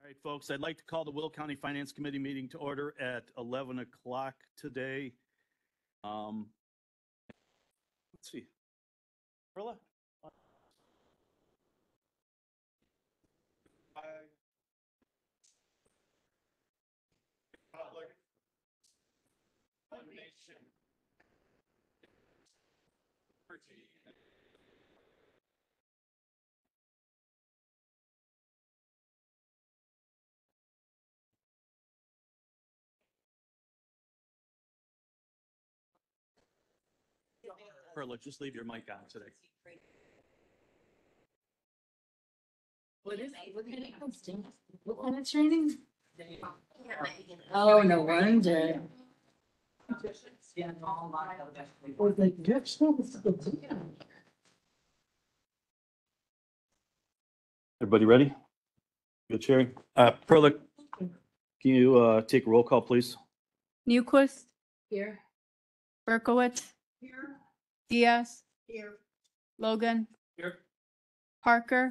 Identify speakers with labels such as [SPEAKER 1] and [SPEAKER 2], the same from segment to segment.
[SPEAKER 1] All right, folks, I'd like to call the Will County Finance Committee meeting to order at 11 o'clock today. Let's see. Perla? Perla, just leave your mic on today.
[SPEAKER 2] What is it? What kind of costume? What kind of training? Oh, no wonder.
[SPEAKER 1] Everybody ready? Good, Sherry. Perla, can you take a roll call, please?
[SPEAKER 3] Newquist,
[SPEAKER 2] Here.
[SPEAKER 3] Berkowitz,
[SPEAKER 2] Here.
[SPEAKER 3] Diaz,
[SPEAKER 2] Here.
[SPEAKER 3] Logan,
[SPEAKER 1] Here.
[SPEAKER 3] Parker,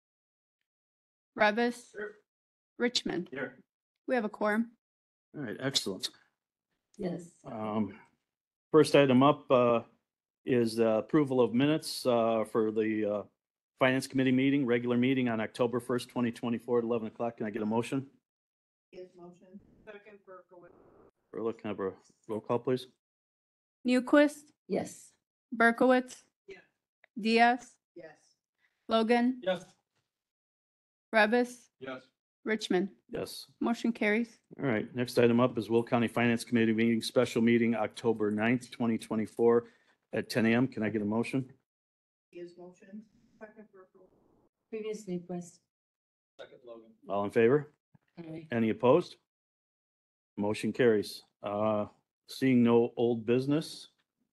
[SPEAKER 3] Revis,
[SPEAKER 1] Here.
[SPEAKER 3] Richmond.
[SPEAKER 1] Here.
[SPEAKER 3] We have a quorum.
[SPEAKER 1] All right, excellent.
[SPEAKER 2] Yes.
[SPEAKER 1] First item up is approval of minutes for the Finance Committee meeting, regular meeting on October 1st, 2024 at 11 o'clock. Can I get a motion?
[SPEAKER 2] Yes, motion. Second, Berkowitz.
[SPEAKER 1] Perla, can I have a roll call, please?
[SPEAKER 3] Newquist,
[SPEAKER 2] Yes.
[SPEAKER 3] Berkowitz,
[SPEAKER 2] Yeah.
[SPEAKER 3] Diaz,
[SPEAKER 2] Yes.
[SPEAKER 3] Logan,
[SPEAKER 1] Yes.
[SPEAKER 3] Revis,
[SPEAKER 1] Yes.
[SPEAKER 3] Richmond.
[SPEAKER 1] Yes.
[SPEAKER 3] Motion carries.
[SPEAKER 1] All right, next item up is Will County Finance Committee meeting, special meeting, October 9th, 2024 at 10 a.m. Can I get a motion?
[SPEAKER 2] Yes, motion. Second, Berkowitz. Previous Newquist.
[SPEAKER 1] Second, Logan. All in favor?
[SPEAKER 2] Aye.
[SPEAKER 1] Any opposed? Motion carries. Seeing no old business.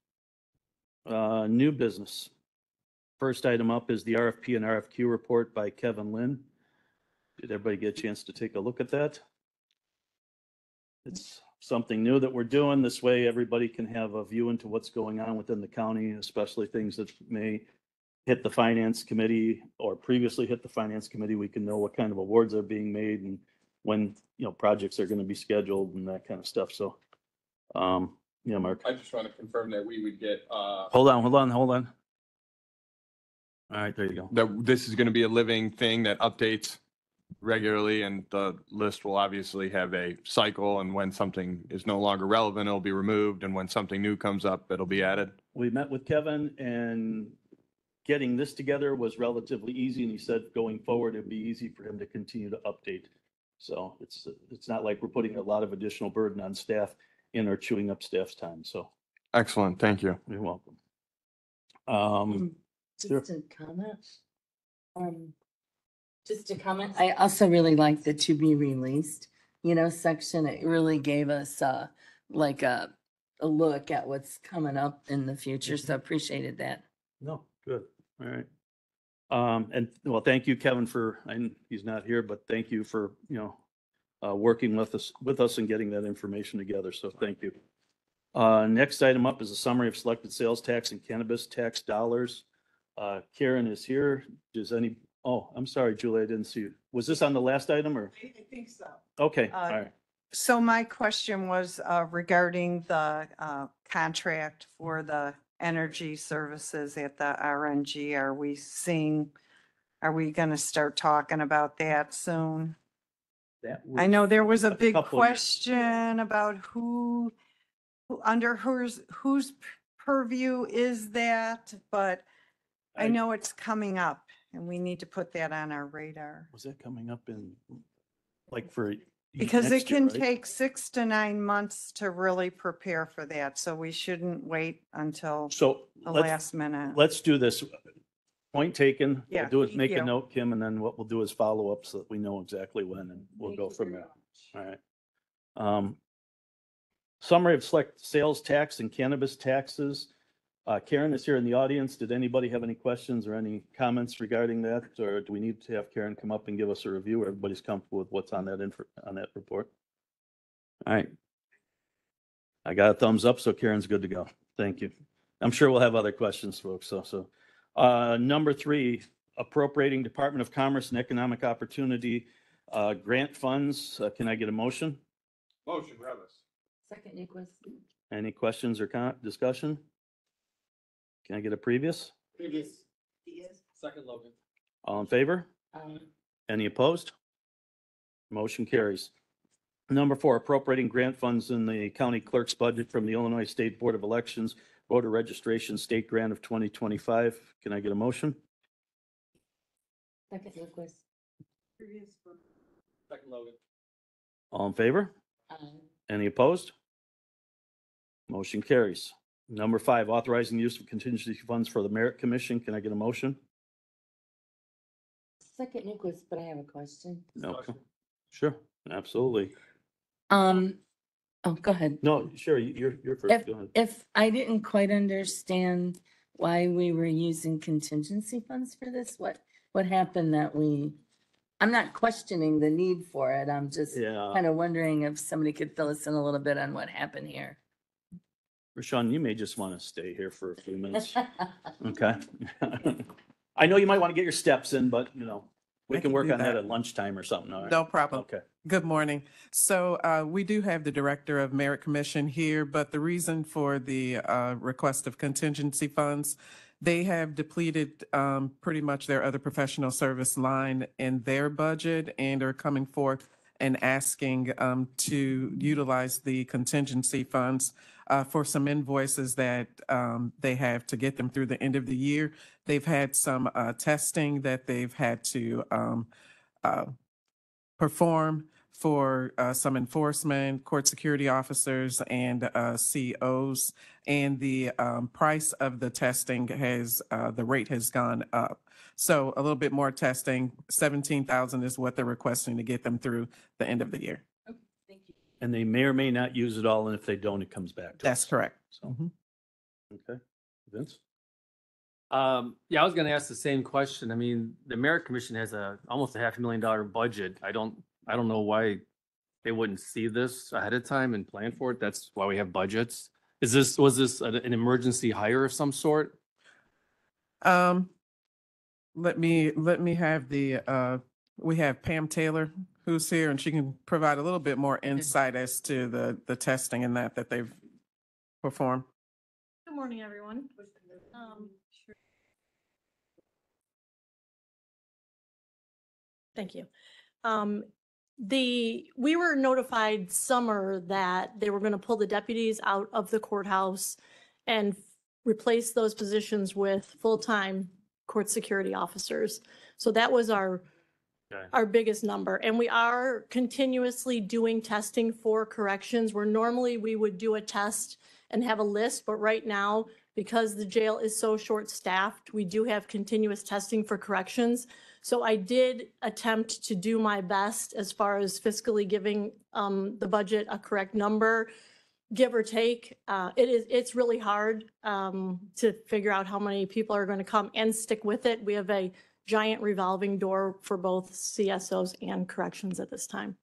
[SPEAKER 1] New business. First item up is the RFP and RFQ report by Kevin Lynn. Did everybody get a chance to take a look at that? It's something new that we're doing. This way, everybody can have a view into what's going on within the county, especially things that may hit the finance committee or previously hit the finance committee. We can know what kind of awards are being made and when, projects are going to be scheduled and that kind of stuff. So, Mark.
[SPEAKER 4] I just want to confirm that we would get,
[SPEAKER 1] Hold on. All right, there you go.
[SPEAKER 4] that this is going to be a living thing that updates regularly, and the list will obviously have a cycle, and when something is no longer relevant, it'll be removed, and when something new comes up, it'll be added.
[SPEAKER 1] We met with Kevin and getting this together was relatively easy. And he said going forward, it'd be easy for him to continue to update. So it's not like we're putting a lot of additional burden on staff and are chewing up staff's time. So
[SPEAKER 4] Excellent, thank you.
[SPEAKER 1] you're welcome. Sure.
[SPEAKER 2] Just a comment. Just a comment. I also really like the to be released, section. It really gave us like a look at what's coming up in the future. So appreciated that.
[SPEAKER 1] No, good. All right. And well, thank you, Kevin, he's not here, but thank you for, working with us and getting that information together. So thank you. Next item up is a summary of selected sales tax and cannabis tax dollars. Karen is here. I'm sorry, Julie, I didn't see you. Was this on the last item or?
[SPEAKER 5] I think so.
[SPEAKER 1] Okay, all right.
[SPEAKER 5] So my question was regarding the contract for the energy services at the RNG. Are we going to start talking about that soon? I know there was a big
[SPEAKER 1] couple of years.
[SPEAKER 5] question about under whose purview is that, but I know it's coming up and we need to put that on our radar.
[SPEAKER 1] Was that coming up in, for?
[SPEAKER 5] Because
[SPEAKER 1] next
[SPEAKER 5] it
[SPEAKER 1] year,
[SPEAKER 5] can
[SPEAKER 1] right?
[SPEAKER 5] take 6 to 9 months to really prepare for that. So we shouldn't wait until
[SPEAKER 1] So
[SPEAKER 5] the
[SPEAKER 1] let's,
[SPEAKER 5] last minute.
[SPEAKER 1] let's do this. Point taken.
[SPEAKER 5] Yeah,
[SPEAKER 1] We'll do is
[SPEAKER 5] thank
[SPEAKER 1] make a
[SPEAKER 5] you.
[SPEAKER 1] note, Kim, and then what we'll do is follow up so that we know exactly when and we'll go from there. All right. Summary of select sales tax and cannabis taxes. Karen is here in the audience. Did anybody have any questions or any comments regarding that? Or do we need to have Karen come up and give us a review? Everybody's comfortable with what's on that report? All right. I got a thumbs up, so Karen's good to go. Thank you. I'm sure we'll have other questions, folks. Number 3, appropriating Department of Commerce and Economic Opportunity Grant funds, can I get a motion?
[SPEAKER 4] Motion, Revis.
[SPEAKER 2] Second, Nicholas.
[SPEAKER 1] Any questions or discussion? Can I get a previous?
[SPEAKER 6] Previous. Second Logan.
[SPEAKER 1] All in favor? Any opposed? Motion carries. Number 4, appropriating grant funds in the county clerk's budget from the Illinois State Board of Elections voter registration state grant of 2025. Can I get a motion?
[SPEAKER 2] Second, Nicholas.
[SPEAKER 6] Second Logan.
[SPEAKER 1] All in favor? Any opposed? Motion carries. Number 5, authorizing use of contingency funds for the Merit Commission. Can I get a motion?
[SPEAKER 2] Second, Nicholas, but I have a question.
[SPEAKER 1] No. Sure, absolutely.
[SPEAKER 2] Oh, go ahead.
[SPEAKER 1] No, sure, you're first.
[SPEAKER 2] If,
[SPEAKER 1] Go ahead.
[SPEAKER 2] if I didn't quite understand why we were using contingency funds for this, what happened that I'm not questioning the need for it. I'm just
[SPEAKER 1] Yeah,
[SPEAKER 2] kind of wondering if somebody could fill us in a little bit on what happened here.
[SPEAKER 1] Rashawn, you may just want to stay here for a few minutes. Okay. I know you might want to get your steps in, but we
[SPEAKER 7] I
[SPEAKER 1] can
[SPEAKER 7] can
[SPEAKER 1] work
[SPEAKER 7] do
[SPEAKER 1] on that
[SPEAKER 7] that.
[SPEAKER 1] at lunchtime or something. All right.
[SPEAKER 7] No problem.
[SPEAKER 1] Okay.
[SPEAKER 7] Good morning. So we do have the Director of Merit Commission here, but the reason for the request of contingency funds, they have depleted pretty much their other professional service line in their budget and are coming forth and asking to utilize the contingency funds for some invoices that they have to get them through the end of the year. They've had some testing that they've had to perform for some enforcement, court security officers, and COs. And the price of the testing the rate has gone up. So a little bit more testing, 17,000 is what they're requesting to get them through the end of the year.
[SPEAKER 2] Thank you.
[SPEAKER 1] And they may or may not use it all, and if they don't, it comes back to
[SPEAKER 7] That's
[SPEAKER 1] us.
[SPEAKER 7] correct.
[SPEAKER 1] So,
[SPEAKER 7] Mhm.
[SPEAKER 1] okay. Vince?
[SPEAKER 6] Yeah, I was gonna ask the same question. I mean, the Merit Commission has almost a $500,000 budget. I don't know why they wouldn't see this ahead of time and plan for it. That's why we have budgets. Was this an emergency hire of some sort?
[SPEAKER 7] Let me have we have Pam Taylor who's here, and she can provide a little bit more insight as to the testing and that they've performed.
[SPEAKER 8] Good morning, everyone. Thank you. We were notified summer that they were going to pull the deputies out of the courthouse and replace those positions with full-time court security officers. So that was our biggest number. And we are continuously doing testing for corrections, where normally we would do a test and have a list, but right now, because the jail is so short-staffed, we do have continuous testing for corrections. So I did attempt to do my best as far as fiscally giving the budget a correct number, give or take. It's really hard to figure out how many people are going to come and stick with it. We have a giant revolving door for both CSOs and corrections at this time.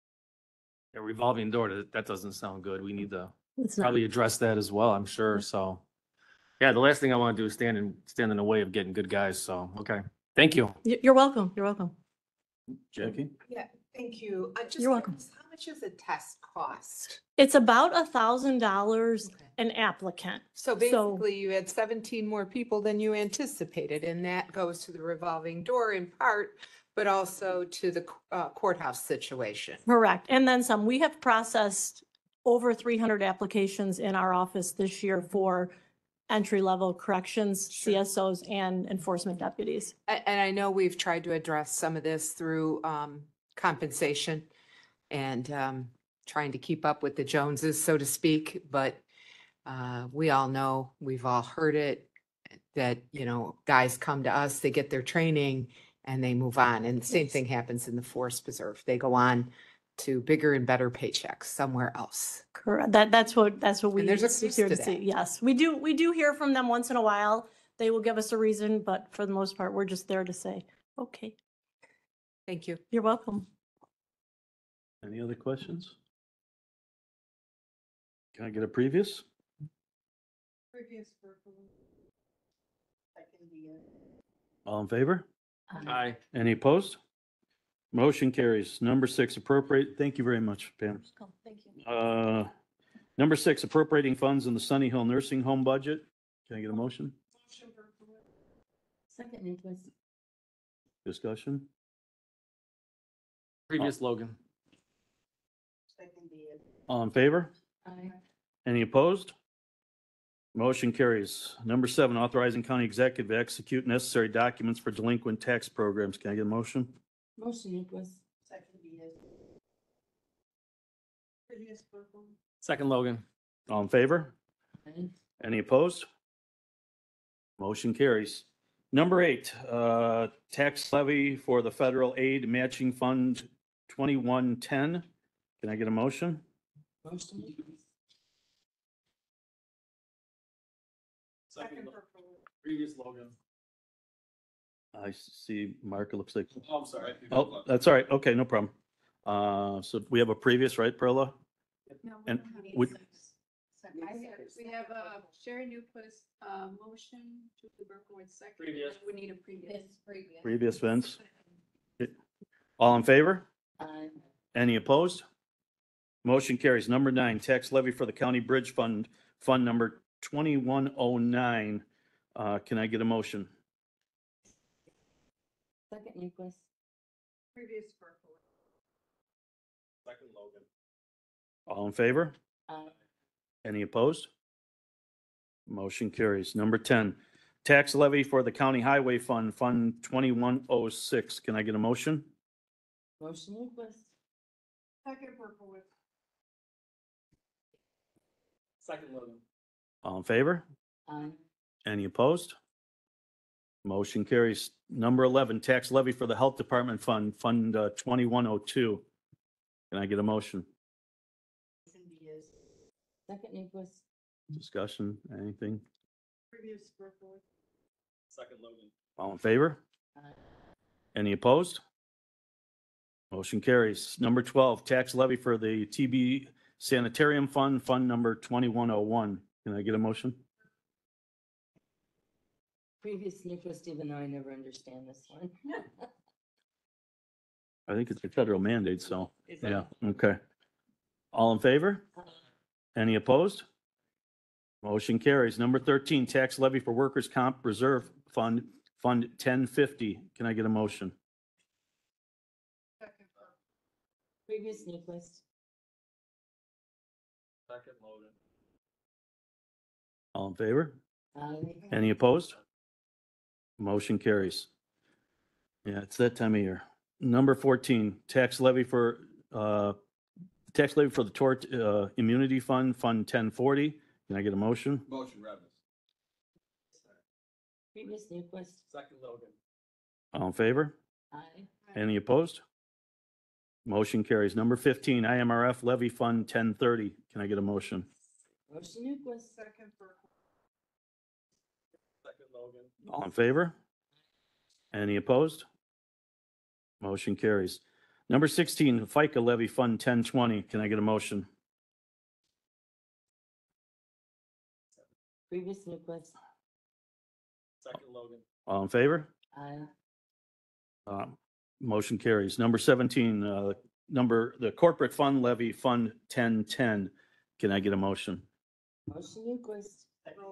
[SPEAKER 6] A revolving door, that doesn't sound good. We need to
[SPEAKER 8] It's not,
[SPEAKER 6] probably address that as well, I'm sure. So, yeah, the last thing I want to do is stand in the way of getting good guys. So, okay. Thank you.
[SPEAKER 8] you're welcome. You're welcome.
[SPEAKER 1] Jackie?
[SPEAKER 9] Yeah, thank you. I just
[SPEAKER 8] You're welcome.
[SPEAKER 9] curious, how much does a test cost?
[SPEAKER 8] It's about $1,000
[SPEAKER 9] Okay.
[SPEAKER 8] an applicant.
[SPEAKER 9] So basically you had 17 more people than you anticipated, and that goes to the revolving door in part, but also to the courthouse situation.
[SPEAKER 8] Correct. And then some. We have processed over 300 applications in our office this year for entry-level corrections,
[SPEAKER 9] Sure.
[SPEAKER 8] CSOs, and enforcement deputies.
[SPEAKER 9] And I know we've tried to address some of this through compensation and trying to keep up with the Joneses, so to speak, but we all know, we've all heard it, that, guys come to us, they get their training and they move on. And the same thing happens in the Forest Preserve. They go on to bigger and better paychecks somewhere else.
[SPEAKER 8] Correct. That's what we
[SPEAKER 9] there's a
[SPEAKER 8] are
[SPEAKER 9] cost
[SPEAKER 8] here
[SPEAKER 9] to
[SPEAKER 8] to see.
[SPEAKER 9] that.
[SPEAKER 8] Yes, we do hear from them once in a while. They will give us a reason, but for the most part, we're just there to say, okay,
[SPEAKER 9] Thank you.
[SPEAKER 8] you're welcome.
[SPEAKER 1] Any other questions? Can I get a previous? All in favor?
[SPEAKER 6] Aye.
[SPEAKER 1] Any opposed? Motion carries. Number 6, appropriate, thank you very much, Pam.
[SPEAKER 8] Thank you.
[SPEAKER 1] Number 6, appropriating funds in the Sunny Hill Nursing Home budget. Can I get a motion?
[SPEAKER 2] Second, Newquist.
[SPEAKER 1] Discussion?
[SPEAKER 6] Previous Logan.
[SPEAKER 1] All in favor?
[SPEAKER 2] Aye.
[SPEAKER 1] Any opposed? Motion carries. Number 7, authorizing county executive to execute necessary documents for delinquent tax programs. Can I get a motion?
[SPEAKER 2] Motion, Newquist.
[SPEAKER 6] Second Logan.
[SPEAKER 1] All in favor?
[SPEAKER 2] Aye.
[SPEAKER 1] Any opposed? Motion carries. Number 8, tax levy for the federal aid matching fund 2110. Can I get a motion?
[SPEAKER 2] Motion, Newquist.
[SPEAKER 6] Previous Logan.
[SPEAKER 1] I see Mark, it looks like,
[SPEAKER 6] Oh, I'm sorry.
[SPEAKER 1] oh, that's all right. Okay, no problem. So we have a previous, right, Perla? And we,
[SPEAKER 3] We have Sherry Newquist, motion to Berkowitz second.
[SPEAKER 6] Previous.
[SPEAKER 3] We need a previous.
[SPEAKER 1] previous Vince. All in favor?
[SPEAKER 2] Aye.
[SPEAKER 1] Any opposed? Motion carries. Number 9, tax levy for the county bridge fund, fund number 2109. Can I get a motion?
[SPEAKER 2] Second, Newquist.
[SPEAKER 6] Second Logan.
[SPEAKER 1] All in favor?
[SPEAKER 2] Aye.
[SPEAKER 1] Any opposed? Motion carries. Number 10, tax levy for the county highway fund, fund 2106. Can I get a motion?
[SPEAKER 2] Motion, Newquist.
[SPEAKER 6] Second Logan.
[SPEAKER 1] All in favor?
[SPEAKER 2] Aye.
[SPEAKER 1] Any opposed? Motion carries. Number 11, tax levy for the health department fund, fund 2102. Can I get a motion?
[SPEAKER 2] Second, Newquist.
[SPEAKER 1] Discussion, anything?
[SPEAKER 6] Second Logan.
[SPEAKER 1] All in favor?
[SPEAKER 2] Aye.
[SPEAKER 1] Any opposed? Motion carries. Number 12, tax levy for the TB sanitarium fund, fund number 2101. Can I get a motion?
[SPEAKER 2] Previous Newquist, even though I never understand this one.
[SPEAKER 1] I think it's a federal mandate, so,
[SPEAKER 2] Is
[SPEAKER 1] yeah, okay. All in favor? Any opposed? Motion carries. Number 13, tax levy for workers' comp reserve fund, fund 1050. Can I get a motion?
[SPEAKER 2] Previous Newquist.
[SPEAKER 6] Second Logan.
[SPEAKER 1] All in favor?
[SPEAKER 2] Aye.
[SPEAKER 1] Any opposed? Motion carries. Yeah, it's that time of year. Number 14, tax levy for the tort immunity fund, fund 1040. Can I get a motion?
[SPEAKER 4] Motion, Revis.
[SPEAKER 2] Previous Newquist.
[SPEAKER 6] Second Logan.
[SPEAKER 1] All in favor?
[SPEAKER 2] Aye.
[SPEAKER 1] Any opposed? Motion carries. Number 15, IMRF levy fund 1030. Can I get a motion?
[SPEAKER 2] Motion, Newquist.
[SPEAKER 6] Second Logan.
[SPEAKER 1] All in favor? Any opposed? Motion carries. Number 16, FICA levy fund 1020. Can I get a motion?
[SPEAKER 2] Previous Newquist.
[SPEAKER 6] Second Logan.
[SPEAKER 1] All in favor?
[SPEAKER 2] Aye.
[SPEAKER 1] Motion carries. Number 17, the corporate fund levy, fund 1010. Can I get a motion?
[SPEAKER 2] Motion, Newquist.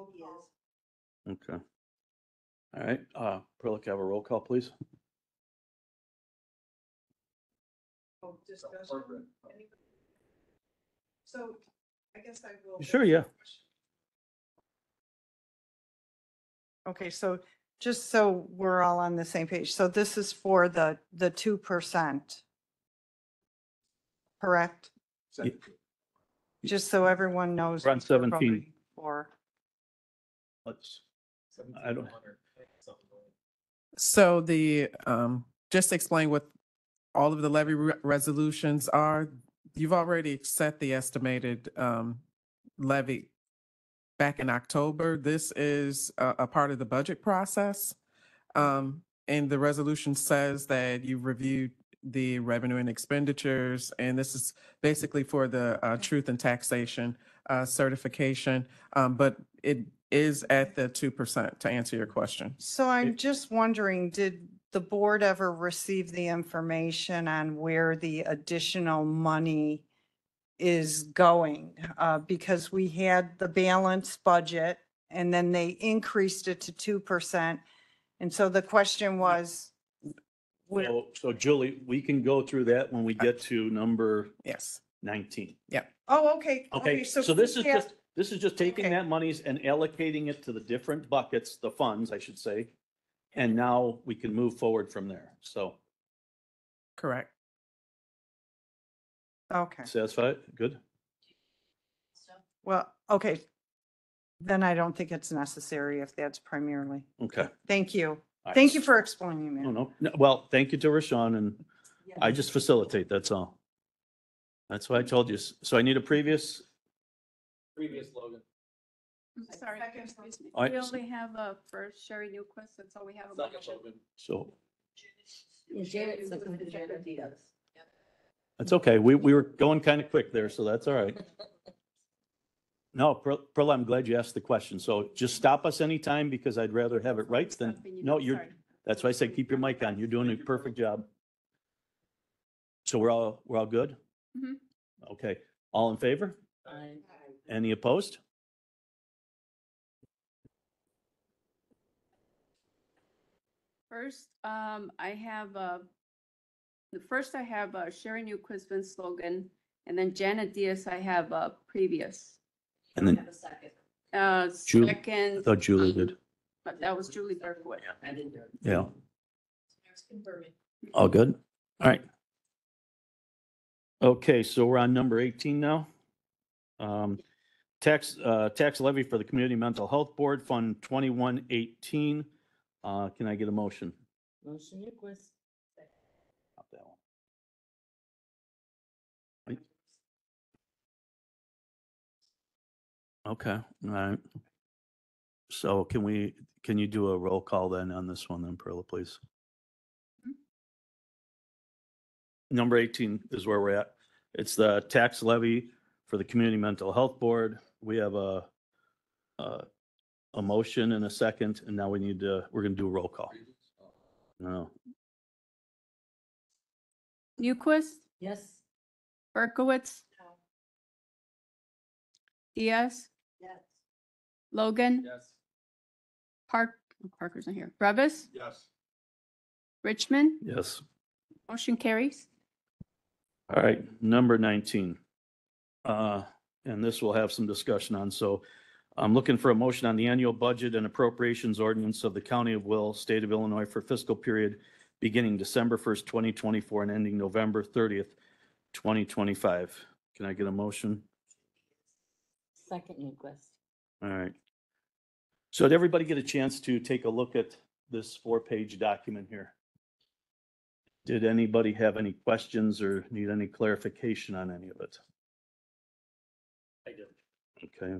[SPEAKER 1] Okay. All right, Perla, can I have a roll call, please?
[SPEAKER 5] So I guess I will.
[SPEAKER 1] Sure, yeah.
[SPEAKER 5] Okay, so just so we're all on the same page, so this is for the 2%. Correct?
[SPEAKER 1] Ye-
[SPEAKER 5] Just so everyone knows.
[SPEAKER 1] We're on
[SPEAKER 5] what we're
[SPEAKER 1] 17.
[SPEAKER 5] voting For.
[SPEAKER 1] Let's, I don't,
[SPEAKER 7] So just to explain what all of the levy resolutions are, you've already set the estimated levy back in October. This is a part of the budget process. And the resolution says that you've reviewed the revenue and expenditures, and this is basically for the truth and taxation certification. But it is at the 2%, to answer your question.
[SPEAKER 5] So I'm just wondering, did the board ever received the information on where the additional money is going? Because we had the balanced budget and then they increased it to 2%. And so the question was, where,
[SPEAKER 1] So Julie, we can go through that when we get to number
[SPEAKER 7] Yes.
[SPEAKER 1] 19.
[SPEAKER 5] oh, okay.
[SPEAKER 1] Okay, so
[SPEAKER 5] free
[SPEAKER 1] this is
[SPEAKER 5] cash-
[SPEAKER 1] just taking
[SPEAKER 5] Okay.
[SPEAKER 1] that monies and allocating it to the different buckets, the funds, I should say. And now we can move forward from there. So
[SPEAKER 7] Correct.
[SPEAKER 5] Okay,
[SPEAKER 1] satisfied? Good?
[SPEAKER 5] well, okay. Then I don't think it's necessary if that's primarily.
[SPEAKER 1] Okay.
[SPEAKER 5] Thank you.
[SPEAKER 1] All right.
[SPEAKER 5] Thank you for explaining
[SPEAKER 1] No,
[SPEAKER 5] that.
[SPEAKER 1] no, well, thank you to Rashawn and I just facilitate, that's all. That's what I told you. So I need a previous,
[SPEAKER 6] Previous slogan.
[SPEAKER 3] I'm sorry, excuse me.
[SPEAKER 1] All right.
[SPEAKER 3] We only have a first Sherry Newquist, that's all we have. a motion.
[SPEAKER 1] so
[SPEAKER 2] Yeah, Janet's looking for Janet Diaz.
[SPEAKER 1] that's okay. We were going kind of quick there, so that's all right. No, Perla, I'm glad you asked the question. So just stop us anytime because I'd rather have it right than,
[SPEAKER 3] Stopping you,
[SPEAKER 1] no,
[SPEAKER 3] I'm
[SPEAKER 1] you're,
[SPEAKER 3] sorry.
[SPEAKER 1] that's why I said keep your mic on. You're doing a perfect job. So we're all good?
[SPEAKER 3] Mhm.
[SPEAKER 1] Okay, all in favor? Any opposed?
[SPEAKER 3] First, I have, the first I have Sherry Newquist Vince slogan, and then Janet Diaz, I have previous.
[SPEAKER 1] And then Julie- I
[SPEAKER 3] Second.
[SPEAKER 1] thought Julie did.
[SPEAKER 3] But that was Julie Berkowitz.
[SPEAKER 1] Yeah. All good? All right. Okay, so we're on number 18 now. Tax levy for the Community Mental Health Board, Fund 2118. Can I get a motion?
[SPEAKER 2] Motion Newquist.
[SPEAKER 1] Not that one. Right. Okay, all right. So can you do a roll call then on this one then, Perla, please? Number 18 is where we're at. It's the tax levy for the Community Mental Health Board. We have a motion and a second, and now we're gonna do a roll call. No,
[SPEAKER 3] Newquist,
[SPEAKER 2] Yes.
[SPEAKER 3] Berkowitz. Diaz,
[SPEAKER 2] Yes.
[SPEAKER 3] Logan,
[SPEAKER 6] Yes.
[SPEAKER 3] Parker's not here. Brevis,
[SPEAKER 4] Yes.
[SPEAKER 3] Richmond,
[SPEAKER 1] yes.
[SPEAKER 3] motion carries.
[SPEAKER 1] All right, number 19. And this will have some discussion on. So I'm looking for a motion on the annual budget and appropriations ordinance of the County of Will, State of Illinois for fiscal period beginning December 1st, 2024 and ending November 30th, 2025. Can I get a motion?
[SPEAKER 2] Second Newquist.
[SPEAKER 1] All right. So did everybody get a chance to take a look at this 4-page document here? Did anybody have any questions or need any clarification on any of it?
[SPEAKER 6] I did.
[SPEAKER 1] Okay.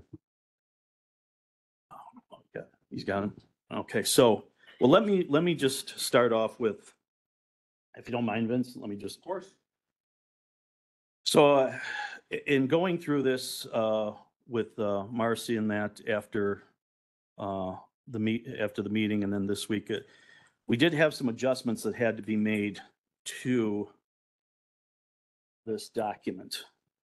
[SPEAKER 1] Oh, okay, he's got him. Okay, so, well, let me just start off with, if you don't mind, Vince, let me just.
[SPEAKER 6] Of course.
[SPEAKER 1] So in going through this with Marcy and that after the meeting and then this week, we did have some adjustments that had to be made to this document.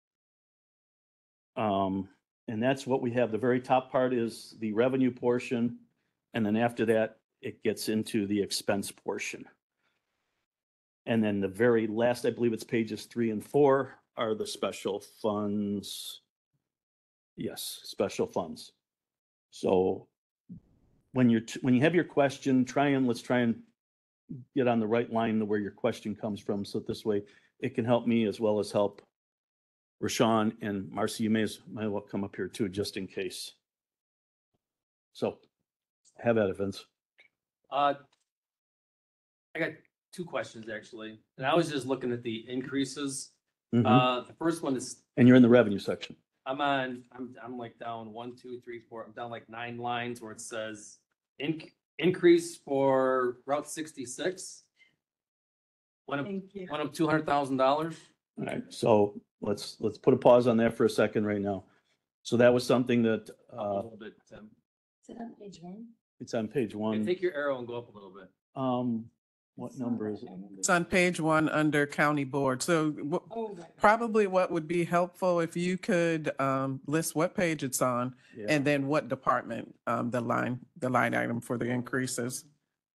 [SPEAKER 1] And that's what we have. The very top part is the revenue portion. And then after that, it gets into the expense portion. And then the very last, I believe it's pages 3 and 4 are the special funds. Yes, special funds. So when you have your question, let's try and get on the right line to where your question comes from. So this way it can help me as well as help Rashawn and Marcy. You may well come up here too, just in case. So have at it, Vince.
[SPEAKER 6] I got two questions actually, and I was just looking at the increases.
[SPEAKER 1] Mhm.
[SPEAKER 6] The first one is,
[SPEAKER 1] And you're in the revenue section.
[SPEAKER 6] I'm like down 1, 2, 3, 4, I'm down like 9 lines where it says increase for Route 66. Went up
[SPEAKER 5] Thank you.
[SPEAKER 6] $200,000.
[SPEAKER 1] All right, so let's put a pause on that for a second right now. So that was something that,
[SPEAKER 6] A little bit, Tim.
[SPEAKER 2] Is it on page 1?
[SPEAKER 1] it's on page
[SPEAKER 6] Okay,
[SPEAKER 1] 1.
[SPEAKER 6] take your arrow and go up a little bit.
[SPEAKER 1] What number is it?
[SPEAKER 7] It's on page 1 under county board. So probably what would be helpful if you could list what page it's on
[SPEAKER 1] Yeah.
[SPEAKER 7] and then what department, the line item for the increases.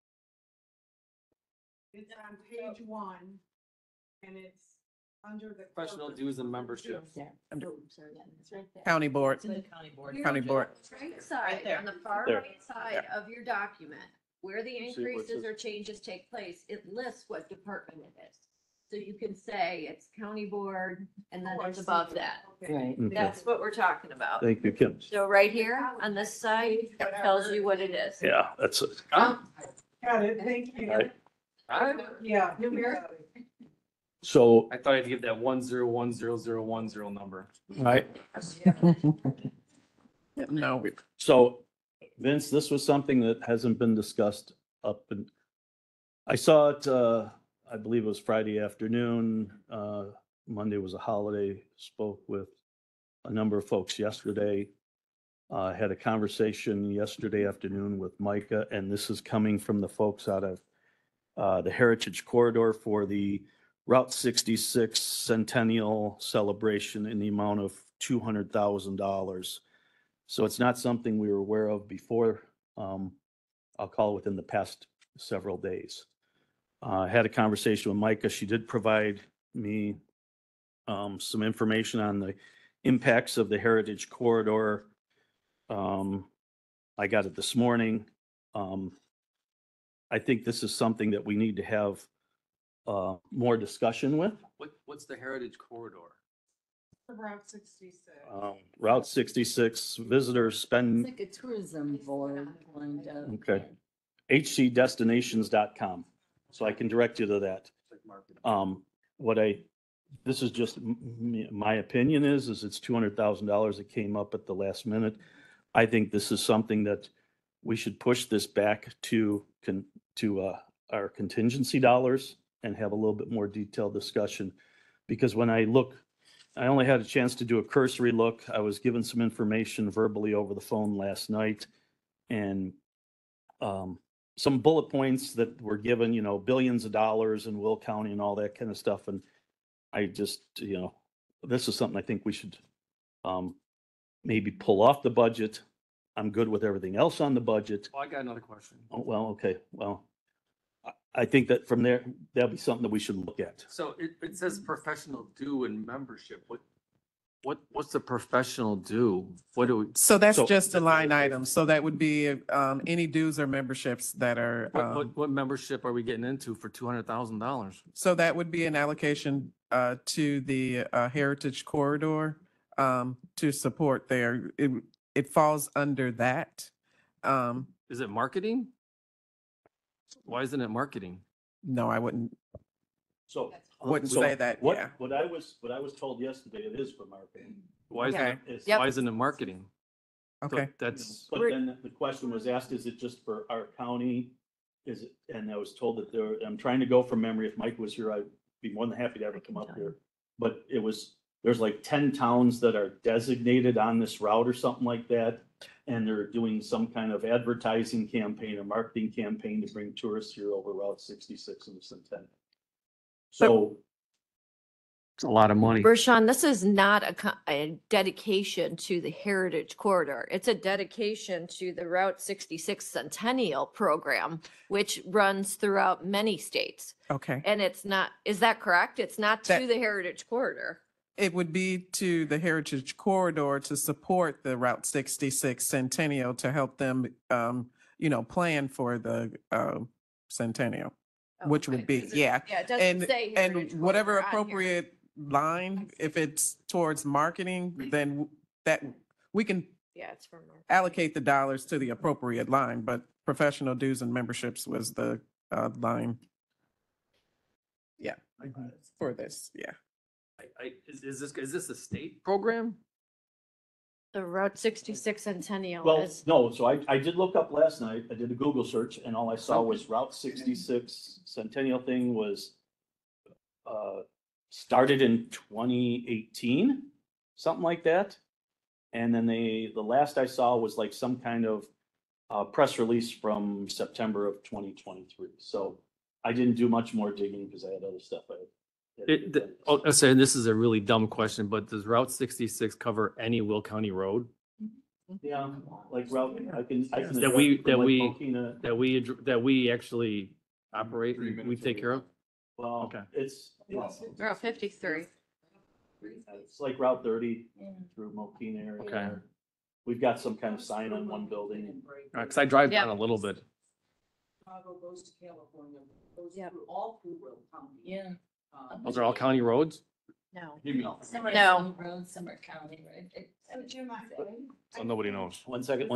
[SPEAKER 5] It's on page 1 and it's under the.
[SPEAKER 6] Professional dues and membership.
[SPEAKER 7] County board.
[SPEAKER 2] County board.
[SPEAKER 7] County board.
[SPEAKER 10] Right side, on the far
[SPEAKER 1] There.
[SPEAKER 10] right side of your document, where the
[SPEAKER 1] See what it
[SPEAKER 10] increases
[SPEAKER 1] says.
[SPEAKER 10] or changes take place, it lists what department it is. So you can say it's county board and then it's above that.
[SPEAKER 2] Right.
[SPEAKER 1] Okay.
[SPEAKER 10] That's what we're talking about.
[SPEAKER 1] Thank you, Kim.
[SPEAKER 10] So right here on this side, it tells you what it is.
[SPEAKER 1] Yeah, that's it.
[SPEAKER 5] Got it, thank you.
[SPEAKER 1] Right.
[SPEAKER 5] Yeah.
[SPEAKER 1] So,
[SPEAKER 6] I thought I'd give that 1010010 number.
[SPEAKER 1] right,
[SPEAKER 7] No,
[SPEAKER 1] so Vince, this was something that hasn't been discussed up and I saw it, I believe it was Friday afternoon. Monday was a holiday. Spoke with a number of folks yesterday. Had a conversation yesterday afternoon with Micah, and this is coming from the folks out of the Heritage Corridor for the Route 66 Centennial Celebration in the amount of $200,000. So it's not something we were aware of before. I'll call it within the past several days. I had a conversation with Micah. She did provide me some information on the impacts of the Heritage Corridor. I got it this morning. I think this is something that we need to have more discussion with.
[SPEAKER 6] What's the Heritage Corridor?
[SPEAKER 5] Route 66.
[SPEAKER 1] Route 66 visitors
[SPEAKER 2] It's
[SPEAKER 1] spend,
[SPEAKER 2] like a tourism board lined up.
[SPEAKER 1] okay, hcdestinations.com. So I can direct you to that. This is just my opinion is it's $200,000 that came up at the last minute. I think this is something that we should push this back to our contingency dollars and have a little bit more detailed discussion. Because when I only had a chance to do a cursory look. I was given some information verbally over the phone last night and some bullet points that were given, billions of dollars in Will County and all that kind of stuff. And I just, this is something I think we should maybe pull off the budget. I'm good with everything else on the budget.
[SPEAKER 6] Oh, I got another question.
[SPEAKER 1] Oh, well, okay, well, I think that from there, that'll be something that we should look at.
[SPEAKER 6] So it says professional due and membership. What's the professional due? What do we,
[SPEAKER 7] so that's
[SPEAKER 1] So-
[SPEAKER 7] just a line item. So that would be any dues or memberships that are,
[SPEAKER 6] what membership are we getting into for $200,000?
[SPEAKER 7] so that would be an allocation to the Heritage Corridor to support there. It falls under that.
[SPEAKER 6] Is it marketing? Why isn't it marketing?
[SPEAKER 7] No, I wouldn't
[SPEAKER 1] So.
[SPEAKER 7] say that, yeah.
[SPEAKER 1] What I was told yesterday, it is for marketing.
[SPEAKER 6] Why isn't
[SPEAKER 7] Okay.
[SPEAKER 6] it,
[SPEAKER 10] Yep.
[SPEAKER 6] why isn't it marketing? So
[SPEAKER 7] Okay.
[SPEAKER 6] That's,
[SPEAKER 1] But then the question was asked, is it just for our county? Is it, and I was told that I'm trying to go from memory. If Mike was here, I'd be more than happy to have him come up here. But there's like 10 towns that are designated on this route or something like that. And they're doing some kind of advertising campaign or marketing campaign to bring tourists here over Route 66 in the Centennial. So,
[SPEAKER 6] it's a lot of money.
[SPEAKER 10] Vershawn, this is not a dedication to the Heritage Corridor. It's a dedication to the Route 66 Centennial Program, which runs throughout many states.
[SPEAKER 7] Okay.
[SPEAKER 10] And it's not, is that correct? It's not to
[SPEAKER 7] That-
[SPEAKER 10] the Heritage Corridor.
[SPEAKER 7] It would be to the Heritage Corridor to support the Route 66 Centennial to help them, plan for the Centennial, which
[SPEAKER 10] Okay,
[SPEAKER 7] would be,
[SPEAKER 10] 'cause it-
[SPEAKER 7] yeah.
[SPEAKER 10] Yeah, it doesn't say Heritage
[SPEAKER 7] And whatever
[SPEAKER 10] Corridor on here.
[SPEAKER 7] appropriate line, if it's towards marketing, then that, we can
[SPEAKER 10] Yeah, it's from.
[SPEAKER 7] allocate the dollars to the appropriate line, but professional dues and memberships was the line. Yeah, for this, yeah.
[SPEAKER 6] Is this a state program?
[SPEAKER 10] The Route 66 Centennial
[SPEAKER 1] well,
[SPEAKER 10] is,
[SPEAKER 1] no, so I did look up last night. I did a Google search and all I saw was Route 66 Centennial thing was started in 2018, something like that. And then the last I saw was like some kind of press release from September of 2023. So I didn't do much more digging because I had other stuff.
[SPEAKER 6] I'll say, this is a really dumb question, but does Route 66 cover any Will County road?
[SPEAKER 1] Yeah, like route, I can.
[SPEAKER 6] That we-
[SPEAKER 1] address
[SPEAKER 6] that
[SPEAKER 1] from, like,
[SPEAKER 6] we-
[SPEAKER 1] Mokina.
[SPEAKER 6] That we actually operate,
[SPEAKER 4] 3
[SPEAKER 6] we
[SPEAKER 4] minutes
[SPEAKER 6] take
[SPEAKER 4] away.
[SPEAKER 6] care of?
[SPEAKER 1] Well,
[SPEAKER 6] Okay.
[SPEAKER 1] it's
[SPEAKER 3] Route 53.
[SPEAKER 1] it's like Route 30 through Mokina area.
[SPEAKER 6] Okay.
[SPEAKER 1] We've got some kind of sign on one building.
[SPEAKER 6] Because I drive
[SPEAKER 3] Yeah.
[SPEAKER 6] down a little bit.
[SPEAKER 2] goes to California, goes
[SPEAKER 3] Yep.
[SPEAKER 2] through all through Will County. Yeah.
[SPEAKER 6] Those are all county roads?
[SPEAKER 10] No.
[SPEAKER 2] Some are
[SPEAKER 3] No.
[SPEAKER 2] county roads, some are county, right?
[SPEAKER 6] So nobody knows.
[SPEAKER 1] One second.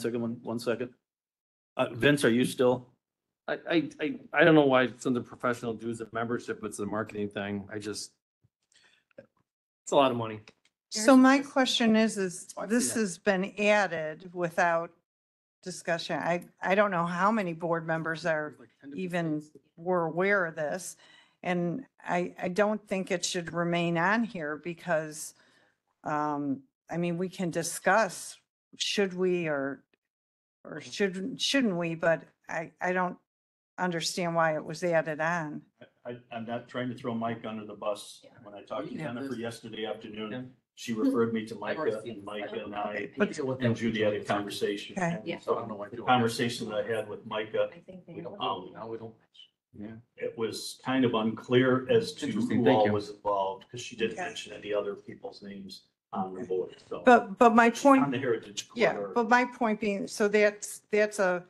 [SPEAKER 1] Vince, are you still?
[SPEAKER 6] I don't know why it's under professional dues of membership, it's a marketing thing. It's a lot of money.
[SPEAKER 5] So my question is
[SPEAKER 6] I see
[SPEAKER 5] this
[SPEAKER 6] that.
[SPEAKER 5] has been added without discussion. I don't know how many board members are even were aware of this. And I don't think it should remain on here because, I mean, we can discuss, should we or shouldn't we, but I don't understand why it was added on.
[SPEAKER 1] I'm not trying to throw Mike under the bus. When I talked to
[SPEAKER 6] You can have
[SPEAKER 1] Jennifer
[SPEAKER 6] this.
[SPEAKER 1] yesterday
[SPEAKER 6] Yeah.
[SPEAKER 1] afternoon, she referred me to Micah and Micah and I and Judy had a conversation.
[SPEAKER 5] Okay.
[SPEAKER 1] And
[SPEAKER 3] Yeah.
[SPEAKER 1] so the conversation that I had with Micah,
[SPEAKER 6] Now we don't. Yeah.
[SPEAKER 1] it was kind of unclear as to
[SPEAKER 6] Interesting,
[SPEAKER 1] who
[SPEAKER 6] thank
[SPEAKER 1] all
[SPEAKER 6] you.
[SPEAKER 1] was involved because she didn't
[SPEAKER 5] Okay.
[SPEAKER 1] mention any other people's names on the board. So
[SPEAKER 5] But my point.
[SPEAKER 1] on the Heritage
[SPEAKER 5] Yeah,
[SPEAKER 1] Corridor.
[SPEAKER 5] but my point being, so that's a,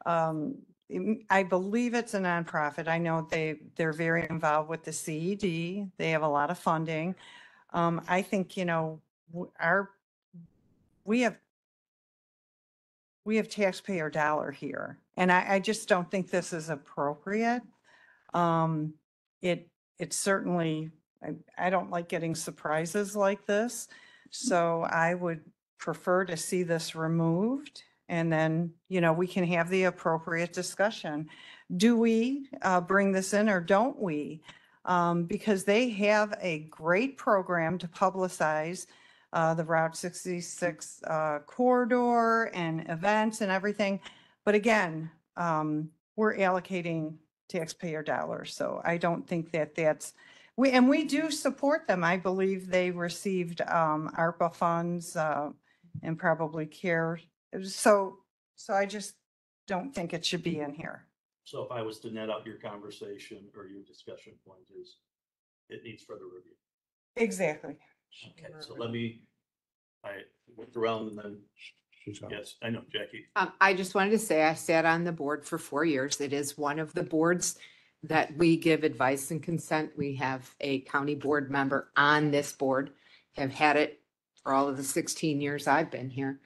[SPEAKER 5] I believe it's a nonprofit. I know they're very involved with the CED. They have a lot of funding. I think, you know, we have taxpayer dollar here. And I just don't think this is appropriate. It certainly, I don't like getting surprises like this. So I would prefer to see this removed and then, you know, we can have the appropriate discussion. Do we bring this in or don't we? Because they have a great program to publicize the Route 66 corridor and events and everything. But again, we're allocating taxpayer dollars. So I don't think that we do support them. I believe they received ARPA funds and probably CARE. So I just don't think it should be in here.
[SPEAKER 1] So if I was to net out your conversation or your discussion point is, it needs further review.
[SPEAKER 5] Exactly.
[SPEAKER 1] Okay, so I looked around and then, yes, I know, Jackie.
[SPEAKER 9] I just wanted to say I sat on the board for 4 years. It is one of the boards that we give advice and consent. We have a county board member on this board, have had it for all of the 16 years I've been here.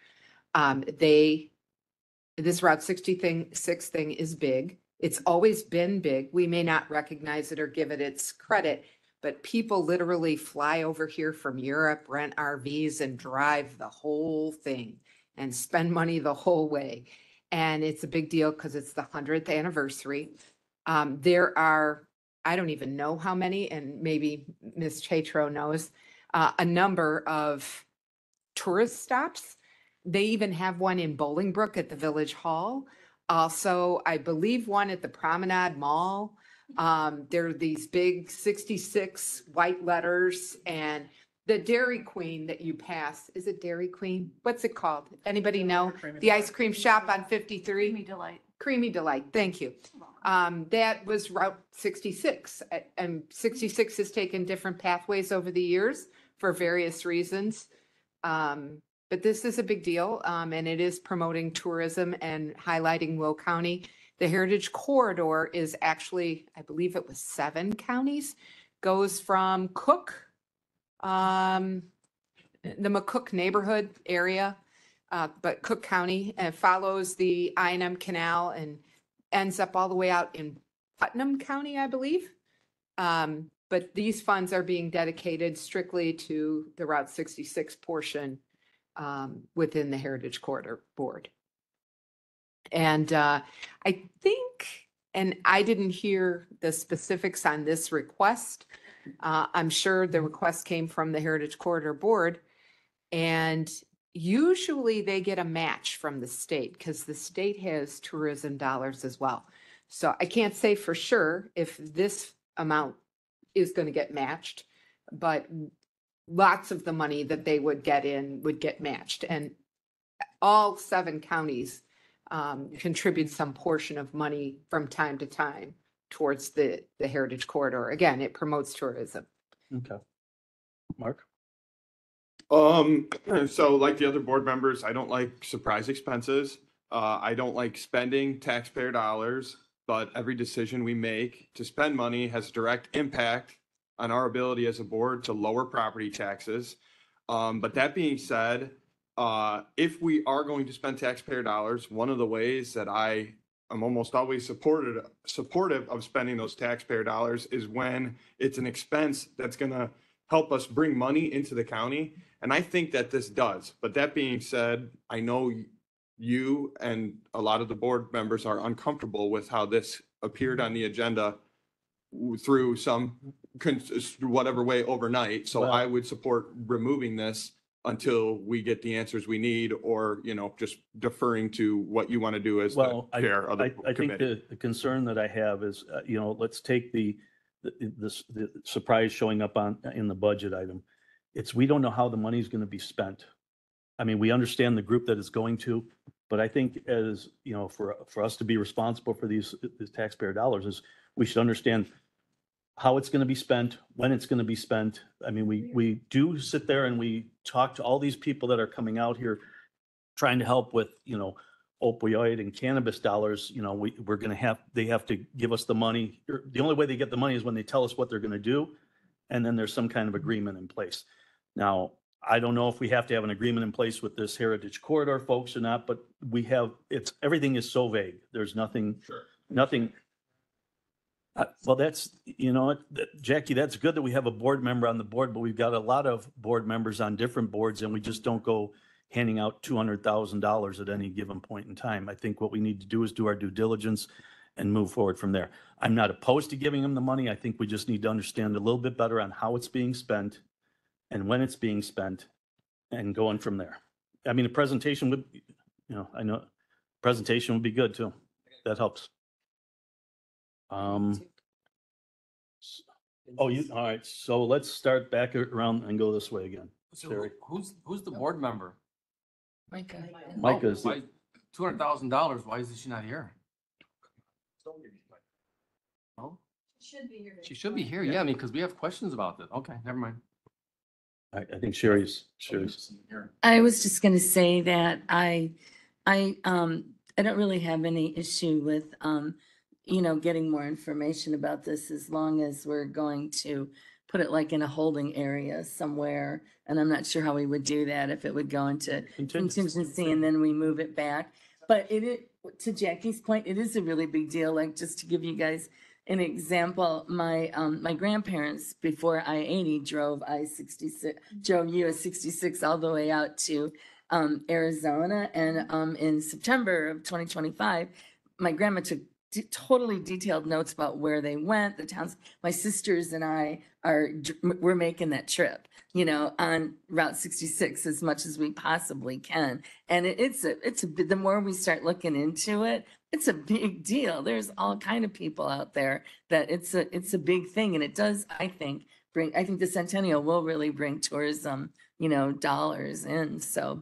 [SPEAKER 9] This Route 66 thing is big. It's always been big. We may not recognize it or give it its credit, but people literally fly over here from Europe, rent RVs and drive the whole thing and spend money the whole way. And it's a big deal because it's the 100th anniversary. There are, I don't even know how many, and maybe Ms. Chatro knows, a number of tourist stops. They even have one in Bolingbrook at the Village Hall. Also, I believe one at the Promenade Mall. There are these big 66 white letters and the Dairy Queen that you pass. Is it Dairy Queen? What's it called? Anybody know? The ice cream shop on 53?
[SPEAKER 3] Creamy Delight.
[SPEAKER 9] Creamy Delight, thank you. That was Route 66. And 66 has taken different pathways over the years for various reasons. But this is a big deal, and it is promoting tourism and highlighting Will County. The Heritage Corridor is actually, I believe it was 7 counties, goes from Cook, the McCook neighborhood area, but Cook County, and follows the I&M Canal and ends up all the way out in Putnam County, I believe. But these funds are being dedicated strictly to the Route 66 portion within the Heritage Corridor Board. And I think, and I didn't hear the specifics on this request. I'm sure the request came from the Heritage Corridor Board. And usually they get a match from the state because the state has tourism dollars as well. So I can't say for sure if this amount is going to get matched, but lots of the money that they would get in would get matched. And all 7 counties contribute some portion of money from time to time towards the Heritage Corridor. Again, it promotes tourism.
[SPEAKER 1] Okay. Mark?
[SPEAKER 4] So like the other board members, I don't like surprise expenses. I don't like spending taxpayer dollars, but every decision we make to spend money has direct impact on our ability as a board to lower property taxes. But that being said, if we are going to spend taxpayer dollars, one of the ways that I am almost always supportive of spending those taxpayer dollars is when it's an expense that's gonna help us bring money into the county. And I think that this does. But that being said, I know you and a lot of the board members are uncomfortable with how this appeared on the agenda through some whatever way overnight. So I would support removing this until we get the answers we need, or, you know, just deferring to what you want to do as the
[SPEAKER 1] Well,
[SPEAKER 4] chair of the
[SPEAKER 1] I think
[SPEAKER 4] committee.
[SPEAKER 1] the concern that I have is, you know, let's take the surprise showing up in the budget item. We don't know how the money's going to be spent. I mean, we understand the group that it's going to, but I think as, you know, for us to be responsible for these taxpayer dollars is we should understand how it's going to be spent, when it's going to be spent. I mean, we do sit there and we talk to all these people that are coming out here trying to help with, you know, opioid and cannabis dollars. You know, they have to give us the money. The only way they get the money is when they tell us what they're going to do. And then there's some kind of agreement in place. Now, I don't know if we have to have an agreement in place with this Heritage Corridor folks or not, but everything is so vague. There's nothing. Well, that's, you know, Jackie, that's good that we have a board member on the board, but we've got a lot of board members on different boards and we just don't go handing out $200,000 at any given point in time. I think what we need to do is do our due diligence and move forward from there. I'm not opposed to giving them the money. I think we just need to understand a little bit better on how it's being spent and when it's being spent and going from there. I mean, a presentation would, you know, I know presentation would be good too. That helps. All right. So let's start back around and go this way again. Sherry.
[SPEAKER 6] Who's the board member?
[SPEAKER 2] Micah.
[SPEAKER 1] Micah's,
[SPEAKER 6] $200,000, why is she not here? No? She should be here, yeah, I mean, because we have questions about this. Okay, never mind.
[SPEAKER 1] I think Sherry's.
[SPEAKER 2] I was just gonna say that I don't really have any issue with, you know, getting more information about this as long as we're going to put it like in a holding area somewhere. And I'm not sure how we would do that, if it would go into contingency and then we move it back. But to Jackie's point, it is a really big deal. Like, just to give you guys an example, my grandparents before I-80 drove US 66 all the way out to Arizona. And in September of 2025, my grandma took totally detailed notes about where they went, the towns. My sisters and I we're making that trip, you know, on Route 66 as much as we possibly can. And the more we start looking into it, it's a big deal. There's all kind of people out there that it's a big thing. And it does, I think the Centennial will really bring tourism, you know, dollars in. So.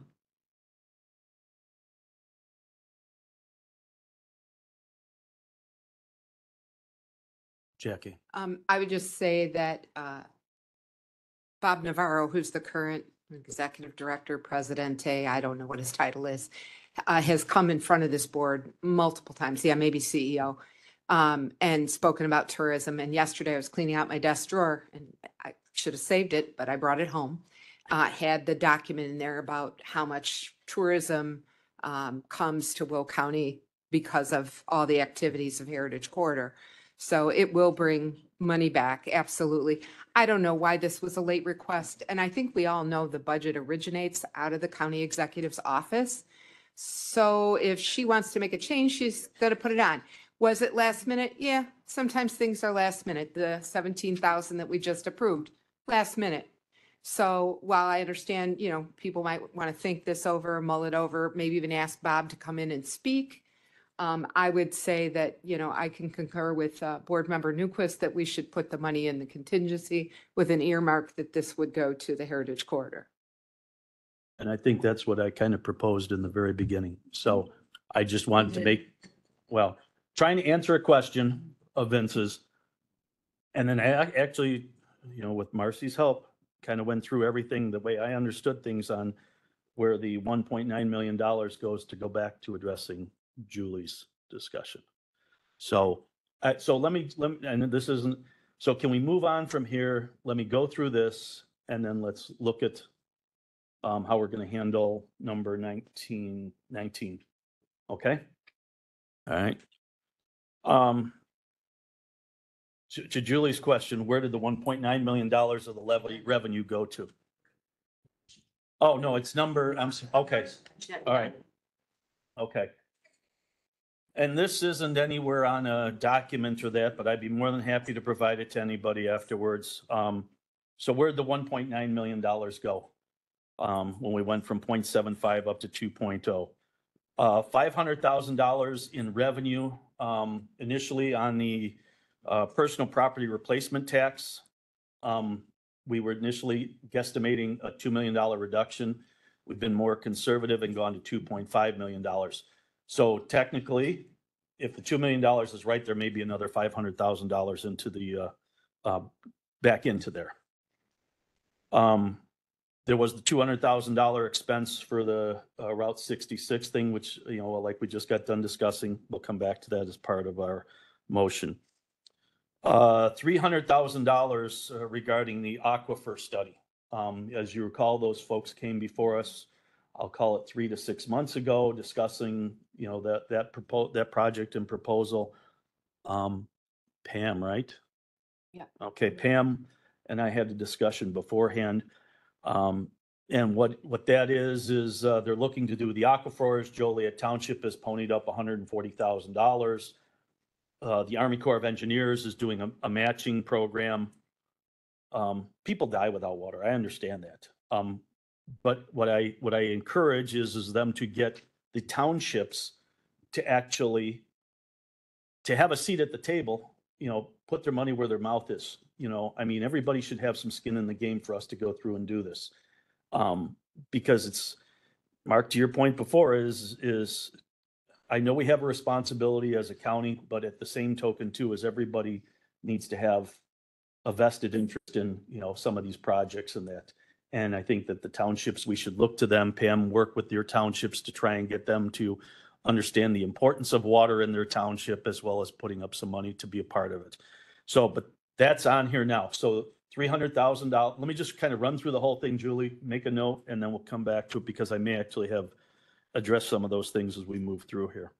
[SPEAKER 1] Jackie.
[SPEAKER 9] I would just say that Bob Navarro, who's the current executive director, presidente, I don't know what his title is, has come in front of this board multiple times. Yeah, maybe CEO, and spoken about tourism. And yesterday I was cleaning out my desk drawer and I should have saved it, but I brought it home. Had the document in there about how much tourism comes to Will County because of all the activities of Heritage Corridor. So it will bring money back, absolutely. I don't know why this was a late request, and I think we all know the budget originates out of the county executive's office. So if she wants to make a change, she's going to put it on. Was it last minute? Yeah, sometimes things are last minute. The 17,000 that we just approved, last minute. So while I understand, you know, people might want to think this over, mull it over, maybe even ask Bob to come in and speak. I would say that, you know, I can concur with Board Member Newquist that we should put the money in the contingency with an earmark that this would go to the Heritage Corridor.
[SPEAKER 1] And I think that's what I kind of proposed in the very beginning. So I just wanted to make, well, trying to answer a question of Vince's. And then I actually, you know, with Marcy's help, kind of went through everything the way I understood things on where the $1.9 million goes to go back to addressing Julie's discussion. So, so let me, and this isn't, so can we move on from here? Let me go through this and then let's look at how we're going to handle number 19. Okay? All right. To Julie's question, where did the $1.9 million of the levy revenue go to? Oh, no, it's number, okay, all right. Okay. And this isn't anywhere on a document or that, but I'd be more than happy to provide it to anybody afterwards. So where'd the $1.9 million go? When we went from 0.75 up to 2.0. $500,000 in revenue initially on the personal property replacement tax. We were initially guesstimating a $2 million reduction. We've been more conservative and gone to $2.5 million. So technically, if the $2 million is right, there may be another $500,000 into the back into there. There was the $200,000 expense for the Route 66 thing, which, you know, like we just got done discussing. We'll come back to that as part of our motion. $300,000 regarding the aquifer study. As you recall, those folks came before us, I'll call it 3 to 6 months ago, discussing, you know, that project and proposal. Pam, right?
[SPEAKER 9] Yeah.
[SPEAKER 1] Okay, Pam and I had a discussion beforehand. And what that is they're looking to do the aquifers. Joliet Township has ponied up $140,000. The Army Corps of Engineers is doing a matching program. People die without water. I understand that. But what I encourage is them to get the townships to actually to have a seat at the table, you know, put their money where their mouth is. You know, I mean, everybody should have some skin in the game for us to go through and do this. Because it's, Mark, to your point before, is I know we have a responsibility as a county, but at the same token too, is everybody needs to have a vested interest in, you know, some of these projects and that. And I think that the townships, we should look to them, Pam, work with your townships to try and get them to understand the importance of water in their township, as well as putting up some money to be a part of it. So, but that's on here now. So $300,000. Let me just kind of run through the whole thing, Julie, make a note, and then we'll come back to it because I may actually have addressed some of those things as we move through here.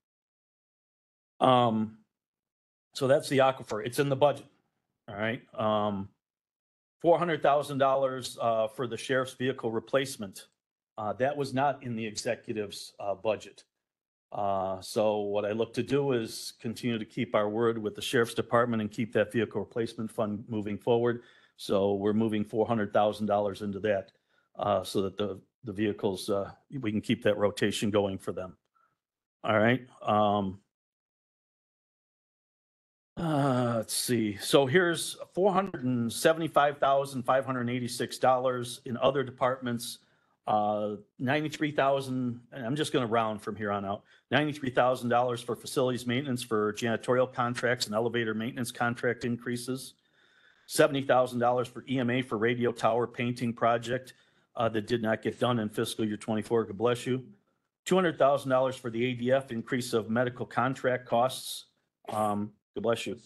[SPEAKER 1] So that's the aquifer. It's in the budget. All right. $400,000 for the sheriff's vehicle replacement. That was not in the executive's budget. So what I look to do is continue to keep our word with the sheriff's department and keep that vehicle replacement fund moving forward. So we're moving $400,000 into that so that the vehicles, we can keep that rotation going for them. All right. Let's see. So here's $475,586 in other departments. 93,000, and I'm just going to round from here on out. $93,000 for facilities maintenance for janitorial contracts and elevator maintenance contract increases. $70,000 for EMA for radio tower painting project that did not get done in fiscal year 24. God bless you. $200,000 for the ADF increase of medical contract costs. God bless you.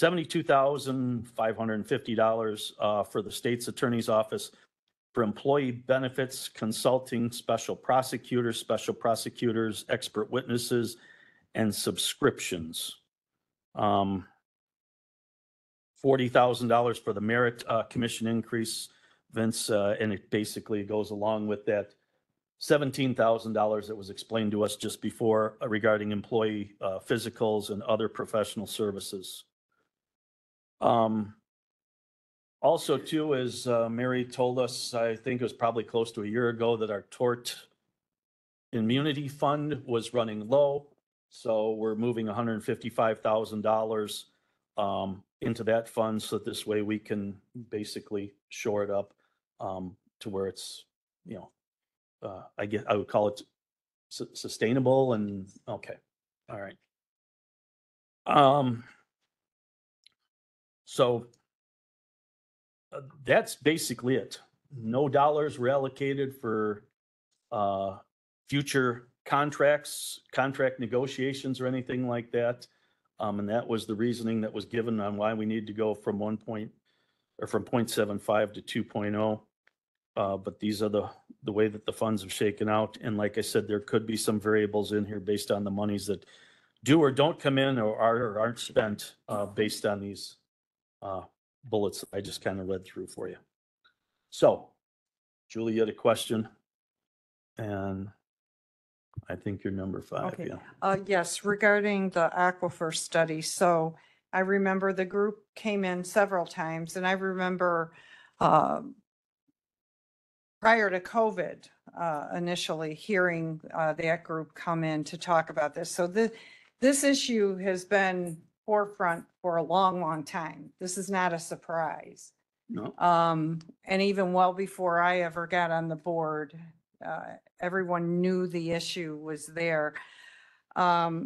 [SPEAKER 1] $72,550 for the state's attorney's office for employee benefits, consulting, special prosecutors, expert witnesses, and subscriptions. $40,000 for the merit commission increase, Vince, and it basically goes along with that $17,000 that was explained to us just before regarding employee physicals and other professional services. Also, too, as Mary told us, I think it was probably close to a year ago, that our tort immunity fund was running low. So we're moving $155,000 into that fund, so this way we can basically shore it up to where it's, I would call it sustainable and, okay, all right. So that's basically it. No dollars were allocated for future contracts, contract negotiations or anything like that. And that was the reasoning that was given on why we need to go from 0.75 to 2.0. But these are the way that the funds have shaken out. And like I said, there could be some variables in here based on the monies that do or don't come in or aren't spent based on these bullets that I just kind of read through for you. So, Julie, you had a question? And I think you're number 5,
[SPEAKER 5] Okay.
[SPEAKER 1] yeah.
[SPEAKER 5] Yes, regarding the aquifer study. So I remember the group came in several times, and I remember prior to COVID, initially hearing that group come in to talk about this. So this issue has been forefront for a long, long time. This is not a surprise.
[SPEAKER 1] No.
[SPEAKER 5] And even well before I ever got on the board, everyone knew the issue was there. I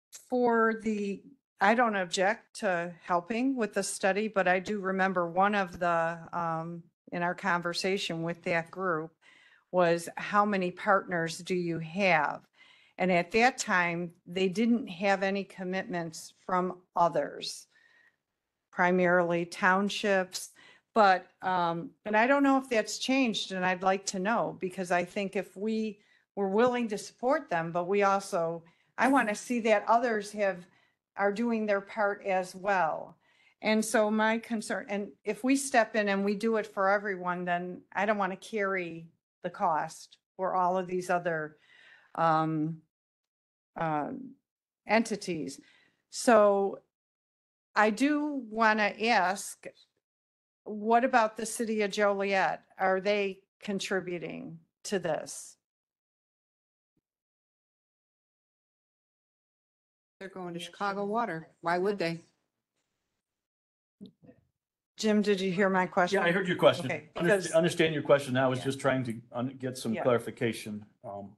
[SPEAKER 5] don't object to helping with the study, but I do remember one of the, in our conversation with that group was how many partners do you have? And at that time, they didn't have any commitments from others, primarily townships. But, and I don't know if that's changed, and I'd like to know, because I think if we were willing to support them, but we also, I want to see that others are doing their part as well. And so my concern, and if we step in and we do it for everyone, then I don't want to carry the cost for all of these other entities. So I do want to ask, what about the city of Joliet? Are they contributing to this?
[SPEAKER 9] They're going to Chicago Water. Why would they?
[SPEAKER 5] Jim, did you hear my question?
[SPEAKER 1] Yeah, I heard your question.
[SPEAKER 5] Okay, because-
[SPEAKER 1] Understand your question. I was
[SPEAKER 5] Yeah.
[SPEAKER 1] just trying to get some
[SPEAKER 5] Yeah.
[SPEAKER 1] clarification on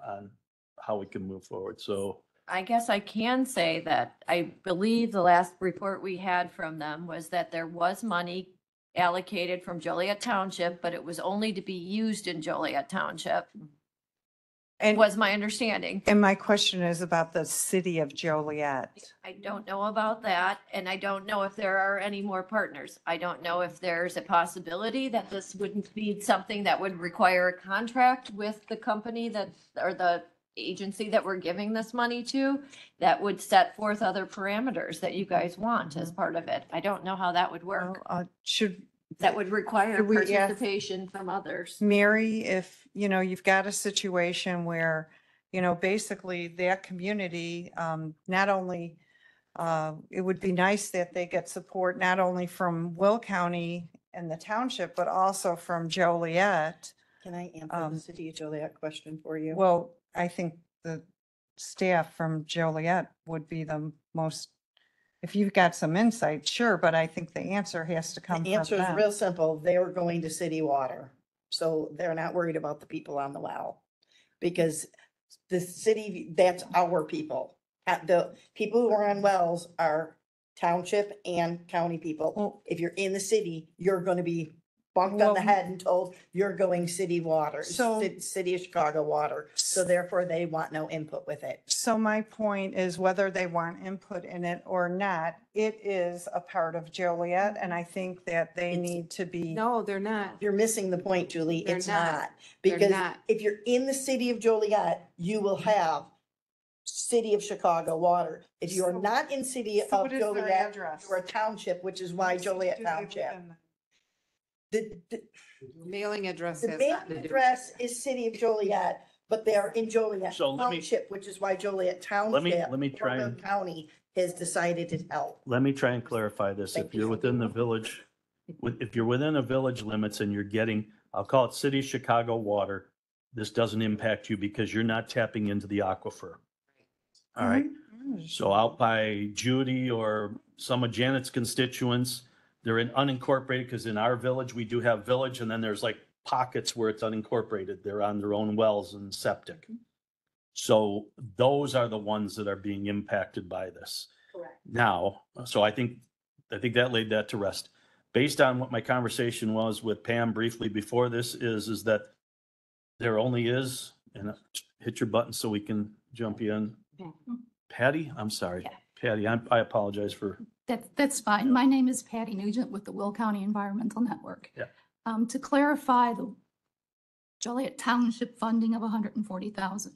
[SPEAKER 1] how we can move forward. So,
[SPEAKER 10] I guess I can say that I believe the last report we had from them was that there was money allocated from Joliet Township, but it was only to be used in Joliet Township,
[SPEAKER 5] And,
[SPEAKER 10] was my understanding.
[SPEAKER 5] and my question is about the city of Joliet.
[SPEAKER 10] I don't know about that, and I don't know if there are any more partners. I don't know if there's a possibility that this wouldn't be something that would require a contract with the company that, or the agency that we're giving this money to, that would set forth other parameters that you guys want as part of it. I don't know how that would work.
[SPEAKER 5] Should
[SPEAKER 10] That would require
[SPEAKER 5] Should we ask-
[SPEAKER 10] participation from others.
[SPEAKER 5] Mary, if, you've got a situation where, basically that community, not only, it would be nice that they get support not only from Will County and the township, but also from Joliet.
[SPEAKER 11] Can I answer the city of Joliet question for you?
[SPEAKER 5] Well, I think the staff from Joliet would be the most, if you've got some insight, sure, but I think the answer has to come from
[SPEAKER 11] The answer is
[SPEAKER 5] them.
[SPEAKER 11] real simple. They were going to city water. So they're not worried about the people on the well. Because the city, that's our people. The people who are on wells are township and county people.
[SPEAKER 5] Well-
[SPEAKER 11] If you're in the city, you're gonna be bumped on the
[SPEAKER 5] Well-
[SPEAKER 11] head and told you're going city water,
[SPEAKER 5] So-
[SPEAKER 11] city of Chicago water. So therefore they want no input with it.
[SPEAKER 5] So my point is whether they want input in it or not, it is a part of Joliet, and I think that they
[SPEAKER 11] It's-
[SPEAKER 5] need to be.
[SPEAKER 9] No, they're not.
[SPEAKER 11] You're missing the point, Julie.
[SPEAKER 9] They're
[SPEAKER 11] It's
[SPEAKER 9] not.
[SPEAKER 11] not.
[SPEAKER 9] They're
[SPEAKER 11] Because
[SPEAKER 9] not.
[SPEAKER 11] if you're in the city of Joliet, you will have city of Chicago water. If you're
[SPEAKER 5] So-
[SPEAKER 11] not in city
[SPEAKER 5] So
[SPEAKER 11] of
[SPEAKER 5] what is their
[SPEAKER 11] Joliet,
[SPEAKER 5] address?
[SPEAKER 11] you're a township, which is why Joliet Township. The
[SPEAKER 9] Mailing address.
[SPEAKER 11] the
[SPEAKER 9] has
[SPEAKER 11] main
[SPEAKER 9] nothing to do with
[SPEAKER 11] address
[SPEAKER 9] it.
[SPEAKER 11] is city of Joliet, but they are in Joliet
[SPEAKER 1] So let me-
[SPEAKER 11] Township, which is why Joliet
[SPEAKER 1] let
[SPEAKER 11] Township.
[SPEAKER 1] me try
[SPEAKER 11] Cumberland
[SPEAKER 1] and,
[SPEAKER 11] County has decided to help.
[SPEAKER 1] let me try and clarify this.
[SPEAKER 11] Thank
[SPEAKER 1] If you're
[SPEAKER 11] you.
[SPEAKER 1] within the village, if you're within a village limits and you're getting, I'll call it city of Chicago water, this doesn't impact you because you're not tapping into the aquifer. All right.
[SPEAKER 5] Mm-hmm.
[SPEAKER 1] So out by Judy or some of Janet's constituents, they're in unincorporated, because in our village, we do have village, and then there's like pockets where it's unincorporated. They're on their own wells and septic. So those are the ones that are being impacted by this.
[SPEAKER 11] Correct.
[SPEAKER 1] Now, so I think that laid that to rest. Based on what my conversation was with Pam briefly before this is that there only is, and hit your button so we can jump you in. Patty, I'm sorry.
[SPEAKER 12] Yeah.
[SPEAKER 1] Patty, I apologize for,
[SPEAKER 12] That's fine. My name is Patty Nugent with the Will County Environmental Network.
[SPEAKER 1] Yeah.
[SPEAKER 12] To clarify, the Joliet Township funding of 140,000.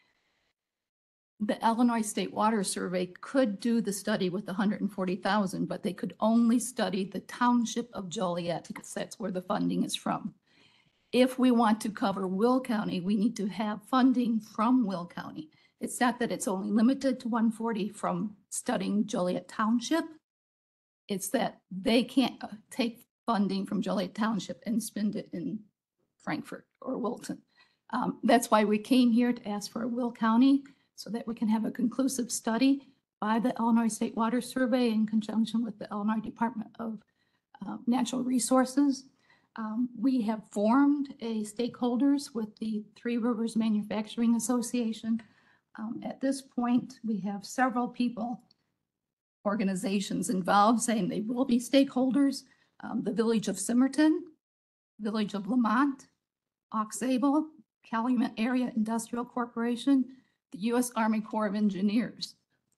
[SPEAKER 12] The Illinois State Water Survey could do the study with 140,000, but they could only study the township of Joliet because that's where the funding is from. If we want to cover Will County, we need to have funding from Will County. It's not that it's only limited to 140 from studying Joliet Township. It's that they can't take funding from Joliet Township and spend it in Frankfurt or Wilton. That's why we came here to ask for a Will County, so that we can have a conclusive study by the Illinois State Water Survey in conjunction with the Illinois Department of Natural Resources. We have formed a stakeholders with the Three Rivers Manufacturing Association. At this point, we have several people, organizations involved saying they will be stakeholders. The Village of Simmerton, Village of Lamont, Aux Sable, Calumet Area Industrial Corporation, the U.S. Army Corps of Engineers.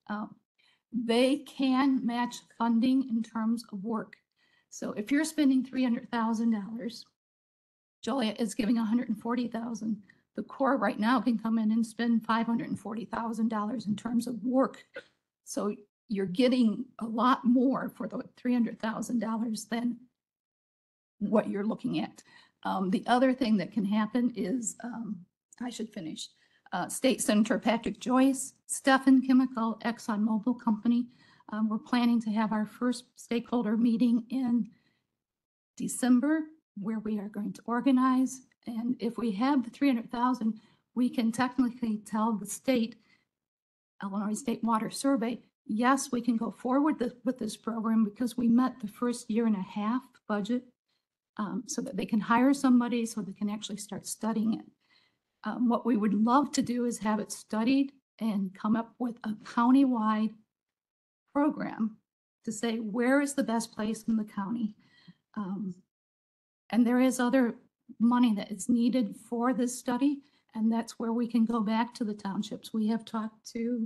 [SPEAKER 12] They can match funding in terms of work. So if you're spending $300,000, Joliet is giving $140,000. The Corps right now can come in and spend $540,000 in terms of work. So you're getting a lot more for the $300,000 than what you're looking at. The other thing that can happen is, I should finish. State Senator Patrick Joyce, Stephan Chemical, ExxonMobil Company. We're planning to have our first stakeholder meeting in December, where we are going to organize. And if we have the 300,000, we can technically tell the state, Illinois State Water Survey, yes, we can go forward with this program because we met the first year and a half budget, so that they can hire somebody so they can actually start studying it. What we would love to do is have it studied and come up with a county-wide program to say, where is the best place in the county? And there is other money that is needed for this study, and that's where we can go back to the townships. We have talked to.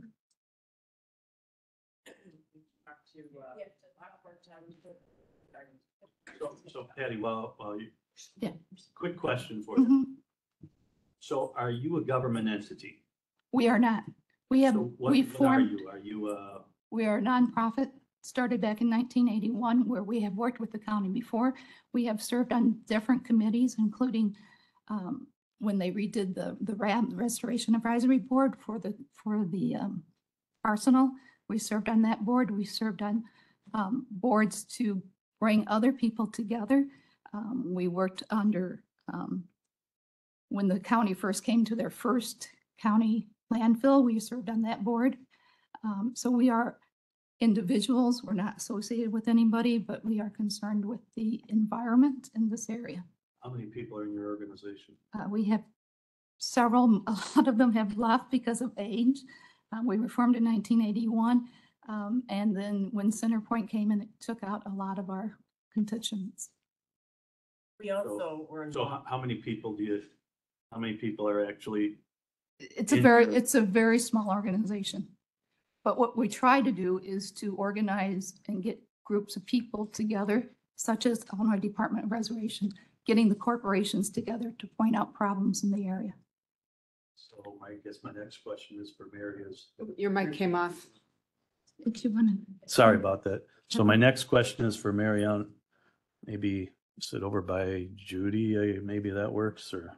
[SPEAKER 1] so Patty, well,
[SPEAKER 12] Yeah.
[SPEAKER 1] quick question for you.
[SPEAKER 12] Mhm.
[SPEAKER 1] So are you a government entity?
[SPEAKER 12] We are not. We have,
[SPEAKER 1] So
[SPEAKER 12] we
[SPEAKER 1] what are
[SPEAKER 12] formed,
[SPEAKER 1] you? Are you,
[SPEAKER 12] we are a nonprofit, started back in 1981, where we have worked with the county before. We have served on different committees, including when they redid the Restoration Advisory Board for the arsenal. We served on that board. We served on boards to bring other people together. We worked under, when the county first came to their first county landfill, we served on that board. So we are individuals, we're not associated with anybody, but we are concerned with the environment in this area.
[SPEAKER 1] how many people are in your organization?
[SPEAKER 12] We have several, a lot of them have left because of age. We were formed in 1981. And then when Centerpoint came in, it took out a lot of our constituents.
[SPEAKER 11] We also were
[SPEAKER 1] So how many people how many people are actually,
[SPEAKER 12] It's
[SPEAKER 1] In-
[SPEAKER 12] a very small organization. But what we try to do is to organize and get groups of people together, such as Illinois Department of Reservation, getting the corporations together to point out problems in the area.
[SPEAKER 1] so I guess my next question is for Mary is.
[SPEAKER 9] Your mic came off.
[SPEAKER 12] If you want to.
[SPEAKER 1] Sorry about that. So my next question is for Marianne. Maybe sit over by Judy, maybe that works, or?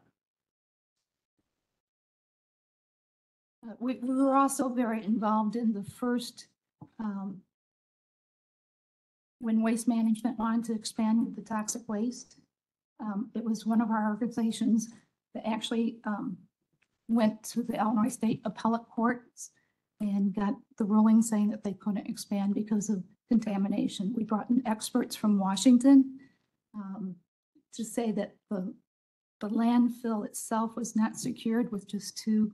[SPEAKER 12] We were also very involved in the first, when Waste Management wanted to expand the toxic waste. It was one of our organizations that actually went to the Illinois State Appellate Courts and got the ruling saying that they couldn't expand because of contamination. We brought in experts from Washington to say that the landfill itself was not secured with just 2